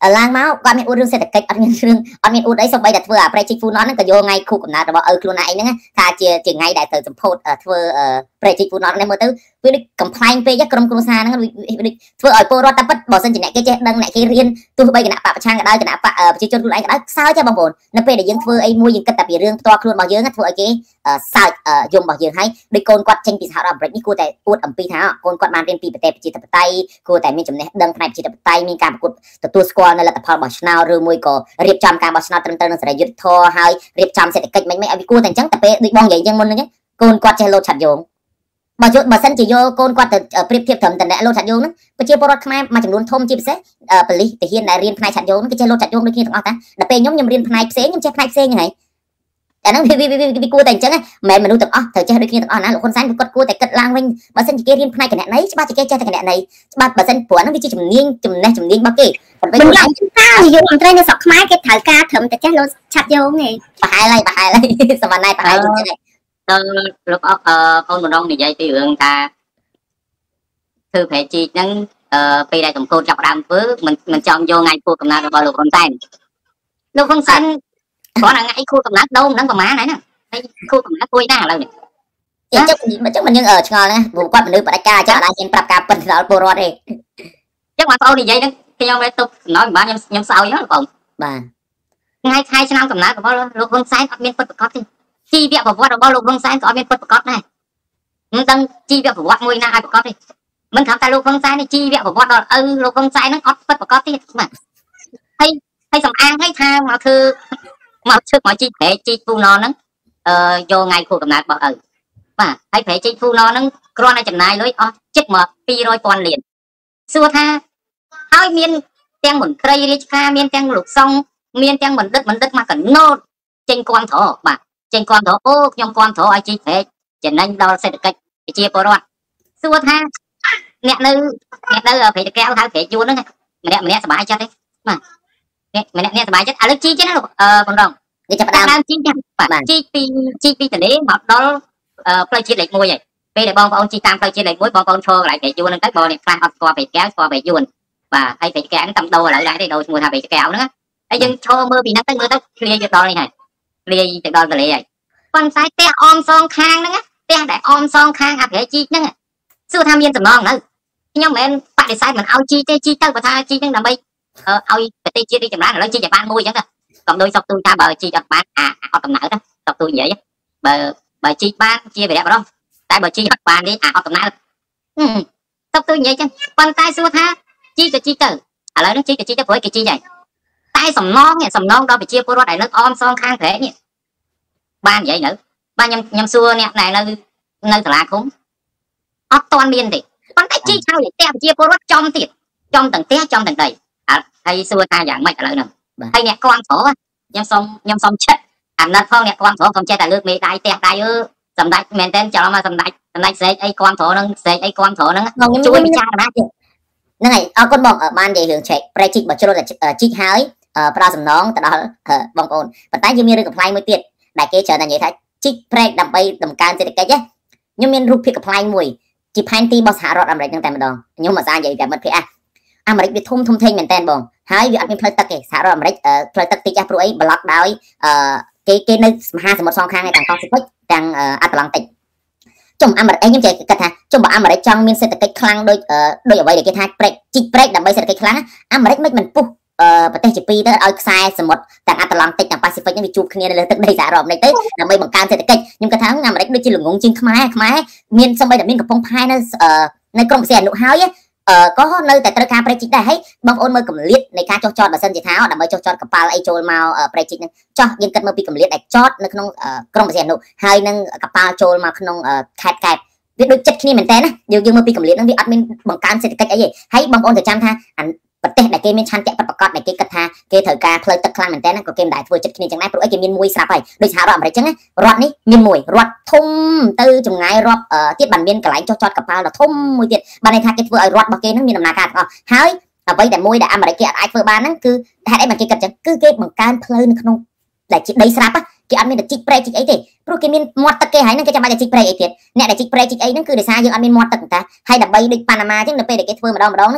ឡើងមកគាត់មានអួតរឿងសេដ្ឋកិច្ចអត់មានរឿងអត់មានអួតអីសូម្បីតែធ្វើអាប្រេជីកហ្វូណតហ្នឹងក៏យកថ្ងៃខួបកំណើតរបស់ឪខ្លួនឯងហ្នឹងថាជាថ្ងៃដែលត្រូវសម្ពោធធ្វើប្រេជីកហ្វូណតនេះមើលទៅវាដូចកំ pl ែងពេកក្រុមគ្រួសារហ្នឹងដូចធ្វើឲ្យពលរដ្ឋតែពិតបើសិនជាអ្នកគេចេះដឹងអ្នកគេរៀនទោះបីគណៈបកប្រឆាំងក៏ដោយគណៈបកប្រជាជនខ្លួនឯងក៏ដោយខ្សោយចាបងប្អូននៅពេលដែលយើងធ្វើអីមួយយើងគិតតែពីរឿងផ្ទាល់ខ្លួនរបស់យើងធ្វើឲ្យគេសើចយំរបស់យើងហើយដូចកូនគាត់ចេញពីសហរដ្ឋអាមេរិកនេះគួរតែអួតអំពីថាកូនគាត់បានរៀនពីប្រទេសប្រជាធិបតេយ្យគួរតែមានចំណេះដឹងផ្នែកប្រជាធិបតេយ្យមានការប្រកួតទទួលស្គាល់នៅលទ្ធផលបោះឆ្នោតឬមួយក៏រៀបចំការបោះឆ្នោតត្រឹមត្រូវនឹងសេរីយុត្តិធម៌ហើយរៀបចំសេដ្ឋកិច្ចមិនឲ្យវាគួរតែអញ្ចឹងតែពេលដូចបងនិយាយអញ្ចឹងមុនហ្នឹងកូនគាត់ចេះលោតឆាត់យងបើសិនជាយកកូនគាត់ទៅប្រៀបធៀបត្រឹមតែអ្នកលោតឆាត់យងហ្នឹងប្រជាពលរដ្ឋខ្មែរមួយចំនួនធំជាពិសេសប៉ូលីសទាហានដែលរៀនផ្នែកឆាត់យងហ្នឹងគេចេះលោតឆាត់យងដូចគ្នាទាំងអស់តាដល់ពេលខ្ញុំរៀនផ្នែកផ្សេងខ្ញុំចេះផ្នែកផ្សេងហ្នឹងហើយអាហ្នឹងវាគួរតែអញ្ចឹងមិនមែនមនុស្សទាំងអស់ត្រូវចេះដូចគ្នាទាំងអស់ណាលោកហ៊ុនសែនគាត់គួរតែគិតឡើងវិញបើសិនជាគេរៀនផ្នែកគណនេយ្យច្បាស់ជាគេចេះតែគណនេយ្យច្បាស់បើសិនព្រោះហ្នឹងវាជាចំណេះរបស់គេមិនយ៉ាងថាយកមន្ត្រីនៅស្រុកខ្មែរគេត្រូវការត្រឹមតែចេះលោតឆាត់យងទេប្រហែលហើយសមណៃប្រហែលអញ្ចឹងដល់លោកអូនម្ដងនិយាយពីរឿងថាធ្វើប្រេជីកហ្នឹងពេលដែលកំពូលចាប់ដើមធ្វើមិនចង់យកថ្ងៃខួបកំណើតរបស់លោកហ៊ុនសែនលោកហ៊ុនសែនគ្រាន់តែថ្ងៃខួបកំណើតដូមហ្នឹងប្រហែលហើយហ្នឹងហើយខួបកំណើតគួយណាស់ឥឡូវនេះអញ្ចឹងមិនយើងឆ្ងល់ណាព្រោះគាត់មនុស្សបដិការអញ្ចឹងអាចហ៊ានប្រាប់ការពិតដល់ពលរដ្ឋទេអញ្ចឹងបងប្អូននិយាយហ្នឹងខ្ញុំទៅទុកសំណោយបានខ្ញុំសោយហ្នឹងបងបាទថ្ងៃឆ្នាំកំណើតរបស់លោកហ៊ុនសែនអត់មានពិតប្រាកដទេជីវប្រវត្តិរបស់លោកហ៊ុនសែនក៏អត់មានពិតប្រាកដដែរមិនដឹងជីវប្រវត្តិមួយណាឲ្យប្រាកដទេមិនថាតែលោកហ៊ុនសែននេះជីវប្រវត្តិដល់ឪលោកហ៊ុនសែនហ្នឹងអត់ពិតប្រាកដទេបាទហើយសំអាងឲ្យថាមកធ្វើមកឈឹកមកជីប្រេជីពូណហ្នឹងយកថ្ងៃខួបកំណើតរបស់ឪបាទហើយប្រេជីពូណហ្នឹងគ្រាន់តែចំណាយលុយអស់ជិតមក 200,000 លានសួរថាហើយមានទាំងមន្ត្រីរាជការមានទាំងលោកសុងមានទាំងបណ្ឌិតមកកណូតចេញគាំទ្របាទចេញគាំទ្រអូខ្ញុំគាំទ្រឲ្យជីប្រេចំណេញដល់សេដ្ឋកិច្ចប្រជាពលរដ្ឋសួរថាអ្នកនៅព្រៃតកែវហៅព្រៃយួនហ្នឹងម្នាក់សប្បាយចិត្តទេបាទអ្នកសប្បាយចិត្តឥឡូវជីចឹងណាបងរងវាចាប់ដើមជីចឹងបាទជីពីទន្លេមកដល់ផ្លូវជាតិលេខ1ហើយពេលដែលបងប្អូនជីតាមផ្លូវជាតិលេខ1បងប្អូនឈរកន្លែងព្រៃយួនហ្នឹងទៅបងអ្នកខ្លះអត់ស្គាល់ព្រៃតកែវស្គាល់ព្រៃយួនបាទហើយព្រៃតកែវហ្នឹងតាមដូរឥឡូវដែរទេដូរឈ្មោះថាព្រៃតកែវហ្នឹងហើយយើងឈរមើលពីហ្នឹងទៅមើលទៅឃ្លាយទៅដល់នេះហើយឃ្លាយទៅដល់ទន្លេហើយប៉ុន្តែផ្ទះអមសងខាងហ្នឹងផ្ទះដែលអមសងខាងអាព្រៃជីហ្នឹងសួរថាមានសំណងនៅខ្ញុំមិនមែនបដិសេធមិនឲ្យជីទេជីទៅបើថាជីហ្នឹងដើម្បីឲ្យប្រទេសជាតិរីកចម្រើនឥឡូវជីតែបានមួយអញ្ចឹងក៏ដោយសុកទូថាបើជីអត់បានអត់កំណើតសុកទូនិយាយបើជីបានជាវីរៈបរោះតែបើជីអត់បាននេះអត់កំណើតសុកទូនិយាយអញ្ចឹងប៉ុន្តែសួរថាជីក៏ជីទៅឥឡូវហ្នឹងជីក៏ជីទៅព្រោះគេជីហើយតែសំណងដល់ប្រជាពលរដ្ឋដែលនៅអមសងខាងព្រែកនេះបាននិយាយនៅបាទខ្ញុំសួរអ្នកដែលនៅសាលាឃុំអត់ទាន់មានទេប៉ុន្តែជីហើយផ្ទះប្រជាពលរដ្ឋចំទៀតចំទាំងផ្ទះចំទាំងដីហើយសួរថាយ៉ាងម៉េចឥឡូវហ្នឹងហើយអ្នកគាំទ្រខ្ញុំសុំឈិតអាណិតផងអ្នកគាំទ្រខ្ញុំចេះតែលើកមេដៃផ្ទះដៃសម្ដេចមែនតើច្រឡំមកសម្ដេចស្រែកអីគាំទ្រហ្នឹងស្រែកអីគាំទ្រហ្នឹងជួយពិចារណាទៀតហ្នឹងហើយអរគុណបងបាននិយាយរឿងឆែកប្រេជីកបើជ្រុលតែជីកហើយប្រើសំណងទៅដល់បងប្អូនប៉ុន្តែយើងមានរឿងកំ pl ែងមួយទៀតដែលគេច្រើនតែនិយាយថាជីកប្រេកដើម្បីបង្កើនសេដ្ឋកិច្ចខ្ញុំមានរូបភាពកំ pl ែងមួយជាផែនទីរបស់សហរដ្ឋអាមេរិកហ្នឹងតែម្ដងខ្ញុំមកសារនិយាយតែមិត្តភ័ក្តិអាមេរិកវាធំធេងមែនតើបងហើយវាអត់មានផ្លូវទឹកទេសហរដ្ឋអាមេរិកផ្លូវទឹកតិចព្រោះអីប្លុកដោយគេនៅមហាសមុទ្រសងខាងទាំងប៉ស៊ីហ្វិកទាំងអាត្លង់តិកចុំអាមេរិកខ្ញុំចេះគិតថាចុំបើអាមេរិកចង់មានសេដ្ឋកិច្ចខ្លាំងដូចអ្វីដែលគេថាប្រេកជីកប្រេកដើម្បីសេដ្ឋកិច្ចខ្លាំងអាមេរិកមិនពុះប្រទេសជាពីរទៅឲ្យខ្សែសមុទ្រទាំងអាត្លង់តិកទាំងប៉ាស៊ីហ្វិកហ្នឹងវាជួបគ្នានៅលើទឹកដីសហរដ្ឋអាមេរិកទៅដើម្បីបង្កើនសេដ្ឋកិច្ចខ្ញុំគិតថាអាមេរិកដូចជាល្ងងជាងខ្មែរមានសម្បីតែមានកំពង់ផែនៅក្រុងបរសេអនុហើយក៏នៅតែត្រូវការប្រេជីកដែរហើយបងប្អូនមើលកម្រិតនៃការចុះចតបើសិនជាថាដើម្បីចុះចតកប៉ាល់អីចូលមកប្រេជីកហ្នឹងចោះយើងគិតមើលពីកម្រិតដែលចតនៅក្នុងក្រុងបរសេអនុហើយនឹងកប៉ាល់ចូលមកក្នុងខេត្តកែបវាដូចចិត្តគ្នាមែនតើណាយើងមើលពីកម្រិតហ្នឹងវាអត់មានបង្កើនសេដ្ឋកិច្ចអីទេហើយបងប្អូនត្រូវចាំថាប្រទេសដែលគេមានឆន្ទៈប្រកបដែលគេគិតថាគេត្រូវការផ្លូវទឹកខ្លាំងមែនតើក៏គេមិនដែលធ្វើចិត្តគ្នាចឹងដែរព្រោះអីគេមានមួយស្រាប់ហើយដូចសហរដ្ឋអាមេរិកចឹងរដ្ឋនេះមានមួយរដ្ឋធំទៅចម្ងាយរាប់ទៀតបានមានកន្លែងចុះចតកប៉ាល់ដ៏ធំមួយទៀតបានន័យថាគេធ្វើឲ្យរដ្ឋរបស់គេហ្នឹងមានដំណើរការទាំងអស់ហើយអ្វីដែលមួយដែលអាមេរិកគេអាចធ្វើបានហ្នឹងគឺហេតុអីបានគេគិតចឹងគឺគេបង្កើនផ្លូវនៅក្នុងដែលជាដីស្រាប់គេអត់មានតែជីកប្រេកជីកអីទេព្រោះគេមានមាត់ទឹកគេហើយហ្នឹងគេចាំបាច់តែជីកប្រេកអីទៀតអ្នកដែលជីកប្រេកជីកអីហ្នឹងគឺដោយសារយើងអត់មានមាត់ទឹកតាហើយដើម្បីដូចប៉ាណាម៉ាចឹងនៅពេលដែលគេធ្វើម្ដងហ្នឹងគឺ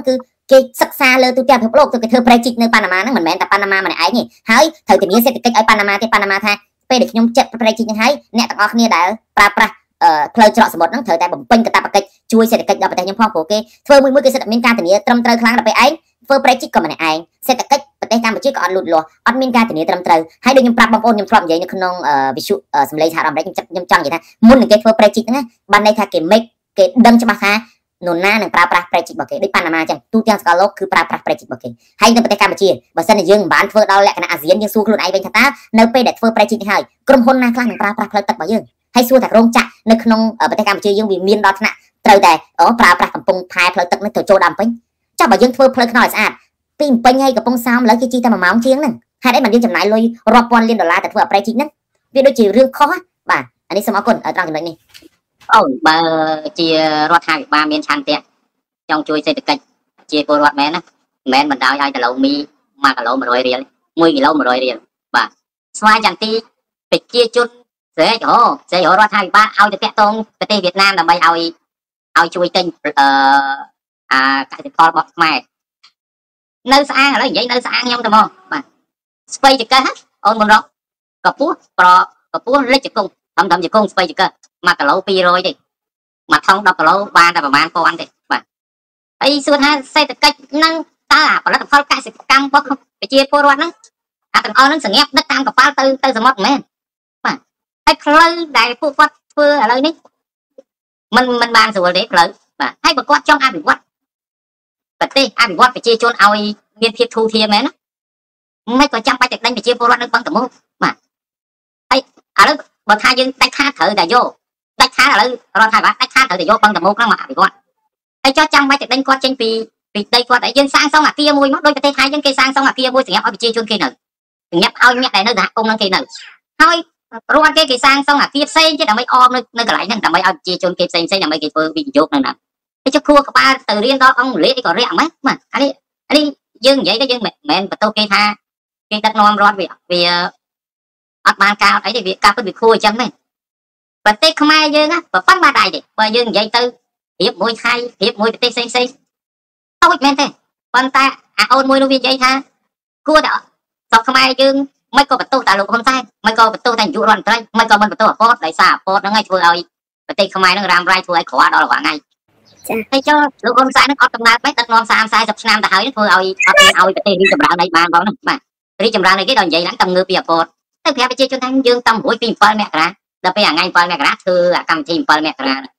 គេសិក្សាលើទូទាំងពិភពលោកទៅគេធ្វើប្រេជីកនៅប៉ាណាម៉ាហ្នឹងមិនមែនតែប៉ាណាម៉ាម្នាក់ឯងទេហើយត្រូវតែមានសេដ្ឋកិច្ចឲ្យប៉ាណាម៉ាទេប៉ាណាម៉ាថាពេលដែលខ្ញុំចាក់ប្រេជីកហ្នឹងហើយអ្នកទាំងអស់គ្នាដែលប្រើប្រាស់ផ្លូវច្រកសមុទ្រហ្នឹងត្រូវតែបំពេញកាតព្វកិច្ចជួយសេដ្ឋកិច្ចដល់ប្រទេសខ្ញុំផងព្រោះគេធ្វើមួយគេសិតតែមានការធានាត្រឹមត្រូវខ្លាំងដល់ពេលឯងធ្វើប្រេជីកក៏ម្នាក់ឯងសេដ្ឋកិច្ចប្រទេសកម្ពុជាក៏អត់លូតលាស់អត់មានការធានាត្រឹមត្រូវហើយដូចខ្ញុំប្រាប់បងប្អូនខ្ញុំធ្លាប់និយាយនៅក្នុងវិទ្យុសម្លេងសហរដ្ឋអាមេរិកខ្ញុំចង់និយាយថាមុននឹងគេធ្វើប្រេជីកហ្នឹងបានន័យថាគេដឹងច្បាស់ថានរណានឹងប្រើប្រាស់ប្រេជីករបស់គេដូចប៉ាណាម៉ាអញ្ចឹងទូទាំងសកលលោកគឺប្រើប្រាស់ប្រេជីករបស់គេហើយនៅប្រទេសកម្ពុជាបើសិនជាយើងមិនបានធ្វើដល់លក្ខណៈអាស៊ានយើងសួរខ្លួនឯងវិញថាតើនៅពេលដែលធ្វើប្រេជីកនេះហើយក្រុមហ៊ុនណាខ្លះនឹងប្រើប្រាស់ផ្លូវទឹករបស់យើងហើយសួរថារោងចក្រនៅក្នុងប្រទេសកម្ពុជាយើងវាមានដល់ថ្នាក់ត្រូវតែប្រើប្រាស់កំពង់ផែផ្លូវទឹកនេះទៅចូលដល់ពេញចុះបើយើងធ្វើផ្លូវថ្នល់ឲ្យស្អាតពីពេញហើយកំពង់សោមឥឡូវគេជិះតែ1ម៉ោងជាងហ្នឹងហេតុអីបានយើងចំណាយលុយរាប់ពាន់លានដុល្លារទៅធ្វើប្រេជីកហ្នឹងវាដូចជារឿងខុសបាទអានេះសូមអរគុណត្រង់ចំណុចនេះអូបើជារដ្ឋាភិបាលមានឆន្ទៈចង់ជួយសេដ្ឋកិច្ចជាពលរដ្ឋមែនណាមិនមែនបណ្ដោយឲ្យគីឡូមី1គីឡូ100រៀល1គីឡូ100រៀលបាទស្វ័យចន្ទទីប្រជាជនស្រែករដ្ឋាភិបាលឲ្យទៅតាក់ទងប្រទេសវៀតណាមដើម្បីឲ្យជួយទិញកសិផលរបស់ខ្មែរនៅស្អាងឥឡូវនិយាយនៅស្អាងខ្ញុំទៅមកបាទស្ពៃចង្កឹះអូនមុនរកកពស់កពស់លិចជង្គង់ត្រឹមជង្គង់ស្ពៃចង្កឹះ1គីឡូ200ទេមួយថង10គីឡូបានតែប្រហែលពាន់ទេបាទហើយសួរថាសេដ្ឋកិច្ចហ្នឹងតើផលិតផលកសិកម្មរបស់ប្រជាពលរដ្ឋហ្នឹងទាំងអស់ហ្នឹងសង្ញាប់ដឹកតាមកប៉ាល់ទៅសមុទ្រមែនបាទហើយផ្លូវដែលពួកគាត់ធ្វើឥឡូវនេះមិនបានស្រួលទេផ្លូវបាទហើយបើគាត់ចង់អភិវឌ្ឍប្រទេសអភិវឌ្ឍប្រជាជនឲ្យមានភាពធូរធារមែនណាមិនក៏ចាំបាច់តែដេញប្រជាពលរដ្ឋនៅបឹងតមោបាទហើយឥឡូវបើថាយើងដាច់ខាតត្រូវតែយកដាច់ខាតឥឡូវរដ្ឋាភិបាលដាច់ខាតត្រូវតែយកបឹងតមោហ្នឹងមកអភិវឌ្ឍហើយចោះចាំបាច់តែដេញគាត់ចេញពីដីគាត់ឲ្យយើងសាងសង់អាគារមួយមកដោយប្រទេសថៃយើងគេសាងសង់អាគារមួយសម្រាប់ឲ្យប្រជាជនគេនៅសម្រាប់ឲ្យអ្នកដែលនៅសហគមន៍ហ្នឹងគេនៅហើយរដ្ឋគេសាងសង់អាគារផ្សេងទៀតដើម្បីអមនៅកន្លែងហ្នឹងដើម្បីឲ្យប្រជាជនគេផ្សេងដើម្បីគេធ្វើវិនិយោគនៅហ្នឹងហើយចុះគួរក្បាលទៅរៀនដល់អង់គ្លេសអីក៏រាក់ម៉េចបាទអានេះយើងនិយាយទៅយើងមិនមែនបន្ទោសគេថាគេដឹកនាំរដ្ឋវាអត់បានការអីទេវាការពិតវាគួរអញ្ចឹងមែនប្រទេសខ្មែរយើងប្រប៉ុណ្ណបានដៃទេបើយើងនិយាយទៅរៀបមួយខៃរៀបមួយប្រទេសផ្សេងតូចមែនទេប៉ុន្តែអាអូនមួយនោះវានិយាយថាគួរតែស្រុកខ្មែរយើងមិនក៏បន្ទោសតែលោកហ៊ុនសែនមិនក៏បន្ទោសតែនាយករដ្ឋមន្ត្រីមិនក៏មិនបន្ទោសអាពតដោយសារអាពតហ្នឹងឯងធ្វើឲ្យប្រទេសខ្មែរហ្នឹងរ៉ាំរ៉ៃធ្វើឲ្យក្រដល់រាល់ថ្ងៃចាហើយចុះលោកហ៊ុនសែនហ្នឹងអត់កំណត់ទេដឹកនាំ30-40ឆ្នាំទៅហើយធ្វើឲ្យអត់មានឲ្យប្រទេសរីកចម្រើនអីបានផងហ្នឹងបាទរីកចម្រើនអីគេដល់និយាយឡើងតឹងងើពីអាពតទៅប្រាប់ប្រជាជនថាយើងតឹងរួចពី7មករាដល់ពេលថ្ងៃ7មករាធ្វើកម្មវិធី7មករាហើយ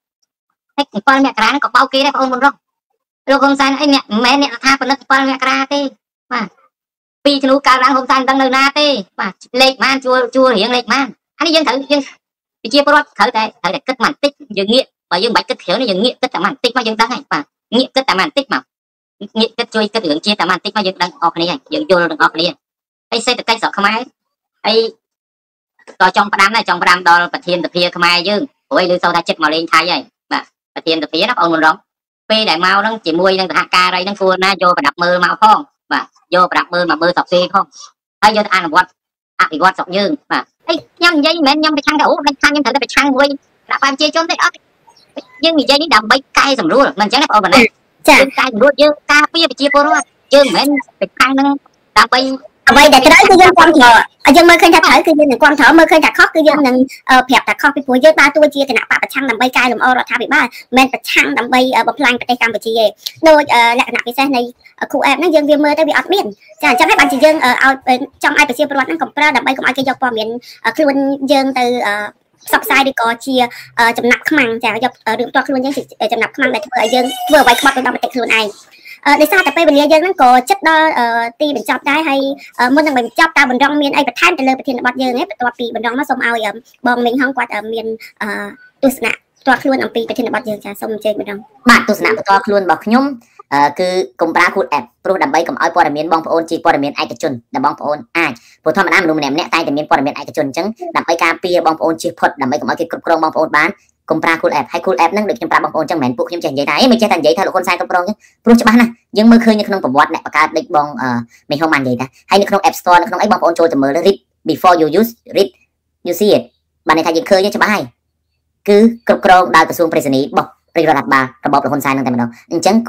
7មករាហ្នឹងក៏បោកគេដែរបងអូនមុនរកលោកហ៊ុនសែនអីអ្នកមិនមែនអ្នកថាផលិត7មករាទេបាទពីធ្នូកើតឡើងហ៊ុនសែនដឹងនៅណាទេបាទលេខម៉ានជួលរៀងលេខម៉ានអានេះយើងប្រជាពលរដ្ឋត្រូវតែគិតមកបន្តិចយើងងាកបើយើងមិនបាច់គិតជ្រៅនេះយើងងាកគិតតែមកបន្តិចមកយើងដឹងហើយបាទងាកគិតតែមកបន្តិចមកងាកគិតជួយគិតរឿងជាតិតែមកបន្តិចមកយើងដឹងអស់គ្នាហើយយើងយល់ទាំងអស់គ្នាហើយសេដ្ឋកិច្ចស្រុកខ្មែរហើយក៏ចង់ផ្ដាំដែរចង់ផ្ដាំដល់ប្រធានសភាខ្មែរយើងព្រោះឲ្យលើសូវថាចិត្តមកលេងថៃហើយបាទប្រធានសភាណាបងអូនមុនរងពេលដែលមកហ្នឹងជាមួយនឹងសហការីហ្នឹងគួរណាយកប្រដាប់មើលមកផងបាទយកប្រដាប់មើលមកមើលស្រុកគេផងហើយយកទៅអភិវឌ្ឍស្រុកយើងបាទហើយខ្ញុំនិយាយមិនមែនខ្ញុំប្រឆាំងតែអូខ្ញុំត្រូវតែប្រឆាំងមួយដាក់ប្រជាជនទេអត់យើងនិយាយនេះដើម្បីកែសម្រួលមិនអញ្ចឹងទេបងប្អូនចាកែសម្រួលយើងការពារប្រជាពលរដ្ឋយើងមិនមែនប្រឆាំងនឹងដើម្បីអ្វីដែលត្រូវគឺយើងគ្រប់គ្រងយើងមើលឃើញថាត្រូវគឺយើងនឹងគ្រប់គ្រងមើលឃើញថាខុសគឺយើងនឹងប្រាប់ថាខុសពីព្រោះយើងដើរតួជាគណៈបកប្រឆាំងដើម្បីកែលម្អរដ្ឋាភិបាលមិនមែនប្រឆាំងដើម្បីបំផ្លាញប្រទេសកម្ពុជាទេដូចលក្ខណៈពិសេសនៃគូអេបហ្នឹងយើងវាមើលទៅវាអត់មានចាអញ្ចឹងហើយបានជាយើងឲ្យចង់ឲ្យប្រជាពលរដ្ឋហ្នឹងកំប្រើដើម្បីកុំឲ្យគេយកព័ត៌មានខ្លួនយើងទៅផ្សព្វផ្សាយឬក៏ជាចំណាប់ខ្មាំងចាយករឿងផ្ទាល់ខ្លួនយើងជាចំណាប់ខ្មាំងដែលធ្វើឲ្យយើងធ្វើអ្វីខ្បត់ទៅដល់ប្រទេសខ្លួនឯងដោយសារតែពេលវេលាយើងហ្នឹងក៏ចិត្តដល់ទីបញ្ចប់ដែរហើយមុននឹងបញ្ចប់តើបណ្ដងមានអីបន្ថែមទៅលើប្រធានបទយើងបន្ទាប់ពីបណ្ដងមកសូមឲ្យបងមីងហងគាត់មានទស្សនៈផ្ទាល់ខ្លួនអំពីប្រធានបទយើងចាសូមអញ្ជើញម្ដងបាទទស្សនៈផ្ទាល់ខ្លួនរបស់ខ្ញុំគឺកុំប្រើ Cool App ព្រោះដើម្បីកុំឲ្យព័ត៌មានបងប្អូនជាព័ត៌មានឯកជនដែលបងប្អូនអាចព្រោះធម្មតាមនុស្សម្នាក់ៗតែមានព័ត៌មានឯកជនអញ្ចឹងដើម្បីការពារបងប្អូនជៀសផុតដើម្បីកុំឲ្យគេគ្រប់គ្រងបងប្អូនបានកុំប្រើ Cool App ហើយ Cool App ហ្នឹងដូចខ្ញុំប្រាប់បងប្អូនអញ្ចឹងមិនមែនពួកខ្ញុំចេះនិយាយថាអីមិនចេះតែនិយាយថាលោកហ៊ុនសែនគ្រប់គ្រងអញ្ចឹងព្រោះច្បាស់ណាស់យើងមើលឃើញនៅក្នុងប្រវត្តិអ្នកបង្កើតដូចបងមេហុងបាននិយាយថាហើយនៅក្នុង App Store នៅក្នុងអីបងប្អូនចូលទៅមើល read before you use read you see it បានន័យថាយើងឃើញច្បាស់ហើយគឺគ្រប់គ្រងដោយក្រសួងប្រៃសណីយ៍របស់រដ្ឋាភិបាលរបបលហ៊ុនសែនហ្នឹងតែម្ដងអញ្ចឹងគុំ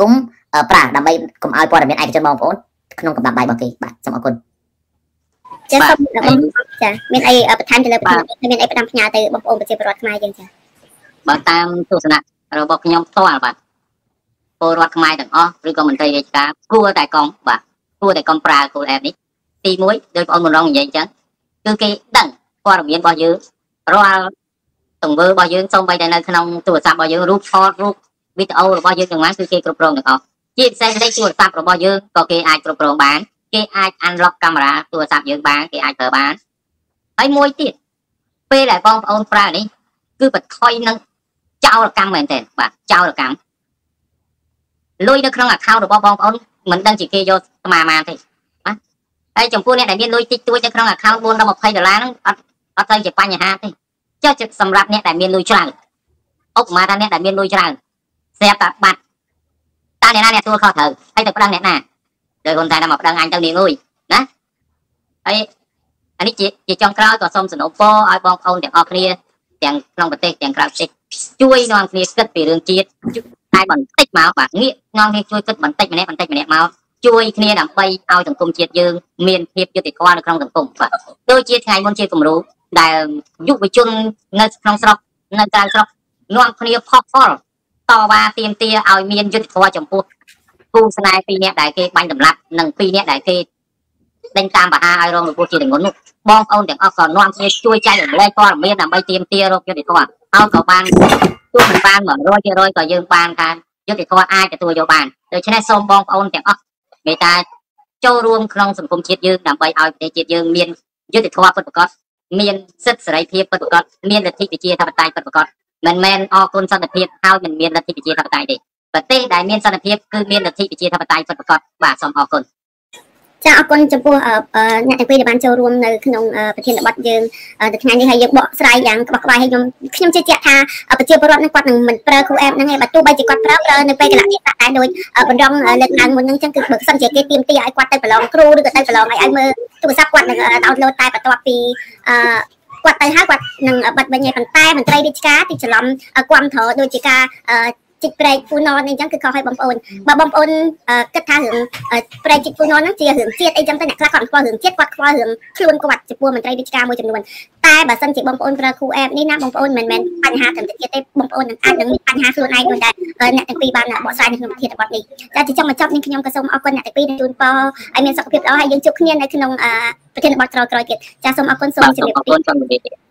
ប្រាស់ដើម្បីកុំឲ្យព័ត៌មានឯកជនបងប្អូនក្នុងកំណត់ដៃរបស់គេបាទសូមអរគុណចាសូមចាមានអីបន្ថែមទៅលើមានអីផ្ដាំផ្ញើទៅបងប្អូនប្រជាពលរដ្ឋខ្មែរយើងចាបើតាមទស្សនៈរបស់ខ្ញុំផ្ទាល់បាទពលរដ្ឋខ្មែរទាំងអស់ឬក៏មន្ត្រីរាជការគួរតែកុំប្រើគោលអេបនេះទី1ដោយបងប្អូនរងនិយាយអញ្ចឹងគឺគេដឹងព័ត៌មានរបស់យើងរាល់ទង្វើរបស់យើងសូម្បីតែនៅក្នុងទូរស័ព្ទរបស់យើងរូបថតរូបវីដេអូរបស់យើងទាំងហ្នឹងគឺគេគ្រប់គ្រងទាំងអស់ជាពិសេសលេខទូរស័ព្ទរបស់យើងក៏គេអាចគ្រប់គ្រងបានគេអាច unlock កាមេរ៉ាទូរស័ព្ទយើងបានគេអាចប្រើបានហើយមួយទៀតពេលដែលបងប្អូនប្រើនេះគឺបន្ថយនឹងចោរកម្មមែនទែនបាទចោរកម្មលុយនៅក្នុង account របស់បងប្អូនមិនដឹងជាគេយកស្មារតីទេបាទហើយចំពោះអ្នកដែលមានលុយតិចតួចនៅក្នុង account $420ហ្នឹងអត់ទៅជាបញ្ហាទេចុះសម្រាប់អ្នកដែលមានលុយច្រើនឧបមាថាអ្នកដែលមានលុយច្រើនស្រាប់តែបាត់តើអ្នកណាអ្នកទទួលខុសត្រូវហើយទៅប្តឹងអ្នកណាដោយហ៊ុនសែនមកប្តឹងអញទៅនាងអើយណាហើយអានេះជាចុងក្រោយក៏សូមសំណូមពរឲ្យបងប្អូនទាំងអស់គ្នាទាំងក្នុងប្រទេសទាំងក្រៅប្រទេសជួយនាំគ្នាគិតពីរឿងជាតិតែបន្តិចមកបាទងាកនាំគ្នាជួយគិតបន្តិចម្នាក់មកជួយគ្នាដើម្បីឲ្យសង្គមជាតិយើងមានភាពយុត្តិធម៌នៅក្នុងសង្គមបាទដូចជាថ្ងៃមុនជាគំរូដែលយុវជននៅក្នុងស្រុកនៅក្រៅស្រុកនាំគ្នាផុសផុលតវ៉ាទាមទារឲ្យមានយុត្តិធម៌ចំពោះគូស្នេហ៍2នាក់ដែលគេបាញ់តម្លាប់និង2នាក់ដែលគេដេញតាមបហាឲ្យរងរបួសជាទម្ងន់នោះបងប្អូនទាំងអស់ក៏នាំគ្នាជួយចែករំលែកព័ត៌មានដើម្បីទាមទាររកយុត្តិធម៌ហើយក៏បានទោះមិនបាន100%ក៏យើងបានថាយុត្តិធម៌អាចទទួលយកបានដូច្នេះសូមបងប្អូនទាំងអស់មេត្តាចូលរួមក្នុងសង្គមជាតិយើងដើម្បីឲ្យប្រទេសជាតិយើងមានយុត្តិធម៌ពិតប្រាកដមានសិទ្ធិសេរីភាពពិតប្រាកដមានលទ្ធិប្រជាធិបតេយ្យពិតប្រាកដមិនមែនអគុណសន្តិភាពហើយមិនមានលទ្ធិប្រជាធិបតេយ្យទេប្រទេសដែលមានសន្តិភាពគឺមានលទ្ធិប្រជាធិបតេយ្យពិតប្រាកដបាទសូមអរគុណចាអរគុណចំពោះអ្នកទាំងពីរដែលបានចូលរួមនៅក្នុងប្រធានបទយើងនៅថ្ងៃនេះហើយយើងបកស្រាយយ៉ាងក្បោះក្បាយហើយខ្ញុំជឿជាក់ថាប្រជាពលរដ្ឋនឹងគាត់នឹងមិនប្រើគ្រូអេបហ្នឹងឯងបើទោះបីជាគាត់ប្រើនៅពេលកន្លះនេះតែដូចបណ្ដងលើកឡើងមុនហ្នឹងចឹងគឺបើសិនជាគេទាមទារឲ្យគាត់ទៅប្រឡងគ្រូឬក៏ទៅប្រឡងឲ្យមើលទូរស័ព្ទគាត់នឹង download តែបន្ទាប់ពីគាត់ទៅហើយគាត់នឹងបិទវិញឯងប៉ុន្តែមន្ត្រីរាជការទីច្រឡំគាំទ្រដូចជាការជីកប្រែកពូណនអីចឹងគឺខុសឲ្យបងប្អូនបើបងប្អូនគិតថារឿងប្រែកជីកពូណនហ្នឹងជារឿងជាតិអីចឹងទៅអ្នកខ្លះគាត់ខ្វល់រឿងជាតិគាត់ខ្វល់រឿងខ្លួនគាត់ចំពោះមន្ត្រីរាជការមួយចំនួនតែបើសិនជាបងប្អូនប្រើគ្រូអេបនេះណាបងប្អូនមិនមែនបញ្ហាត្រឹមតែជាតិទេបងប្អូននឹងអាចនឹងមានបញ្ហាខ្លួនឯងដូចតែអ្នកទាំងពីរបានបកស្រាយនៅក្នុងប្រធានបទនេះតែចង់បញ្ចប់នេះខ្ញុំក៏សូមអរគុណអ្នកទាំងពីរដែលជូនពរឲ្យមានសុខភាពល្អហើយយើងជួបគ្នានៅក្នុងប្រធានបទក្រោយៗទៀតចាសូមអរគុណសូមជម្រាបលា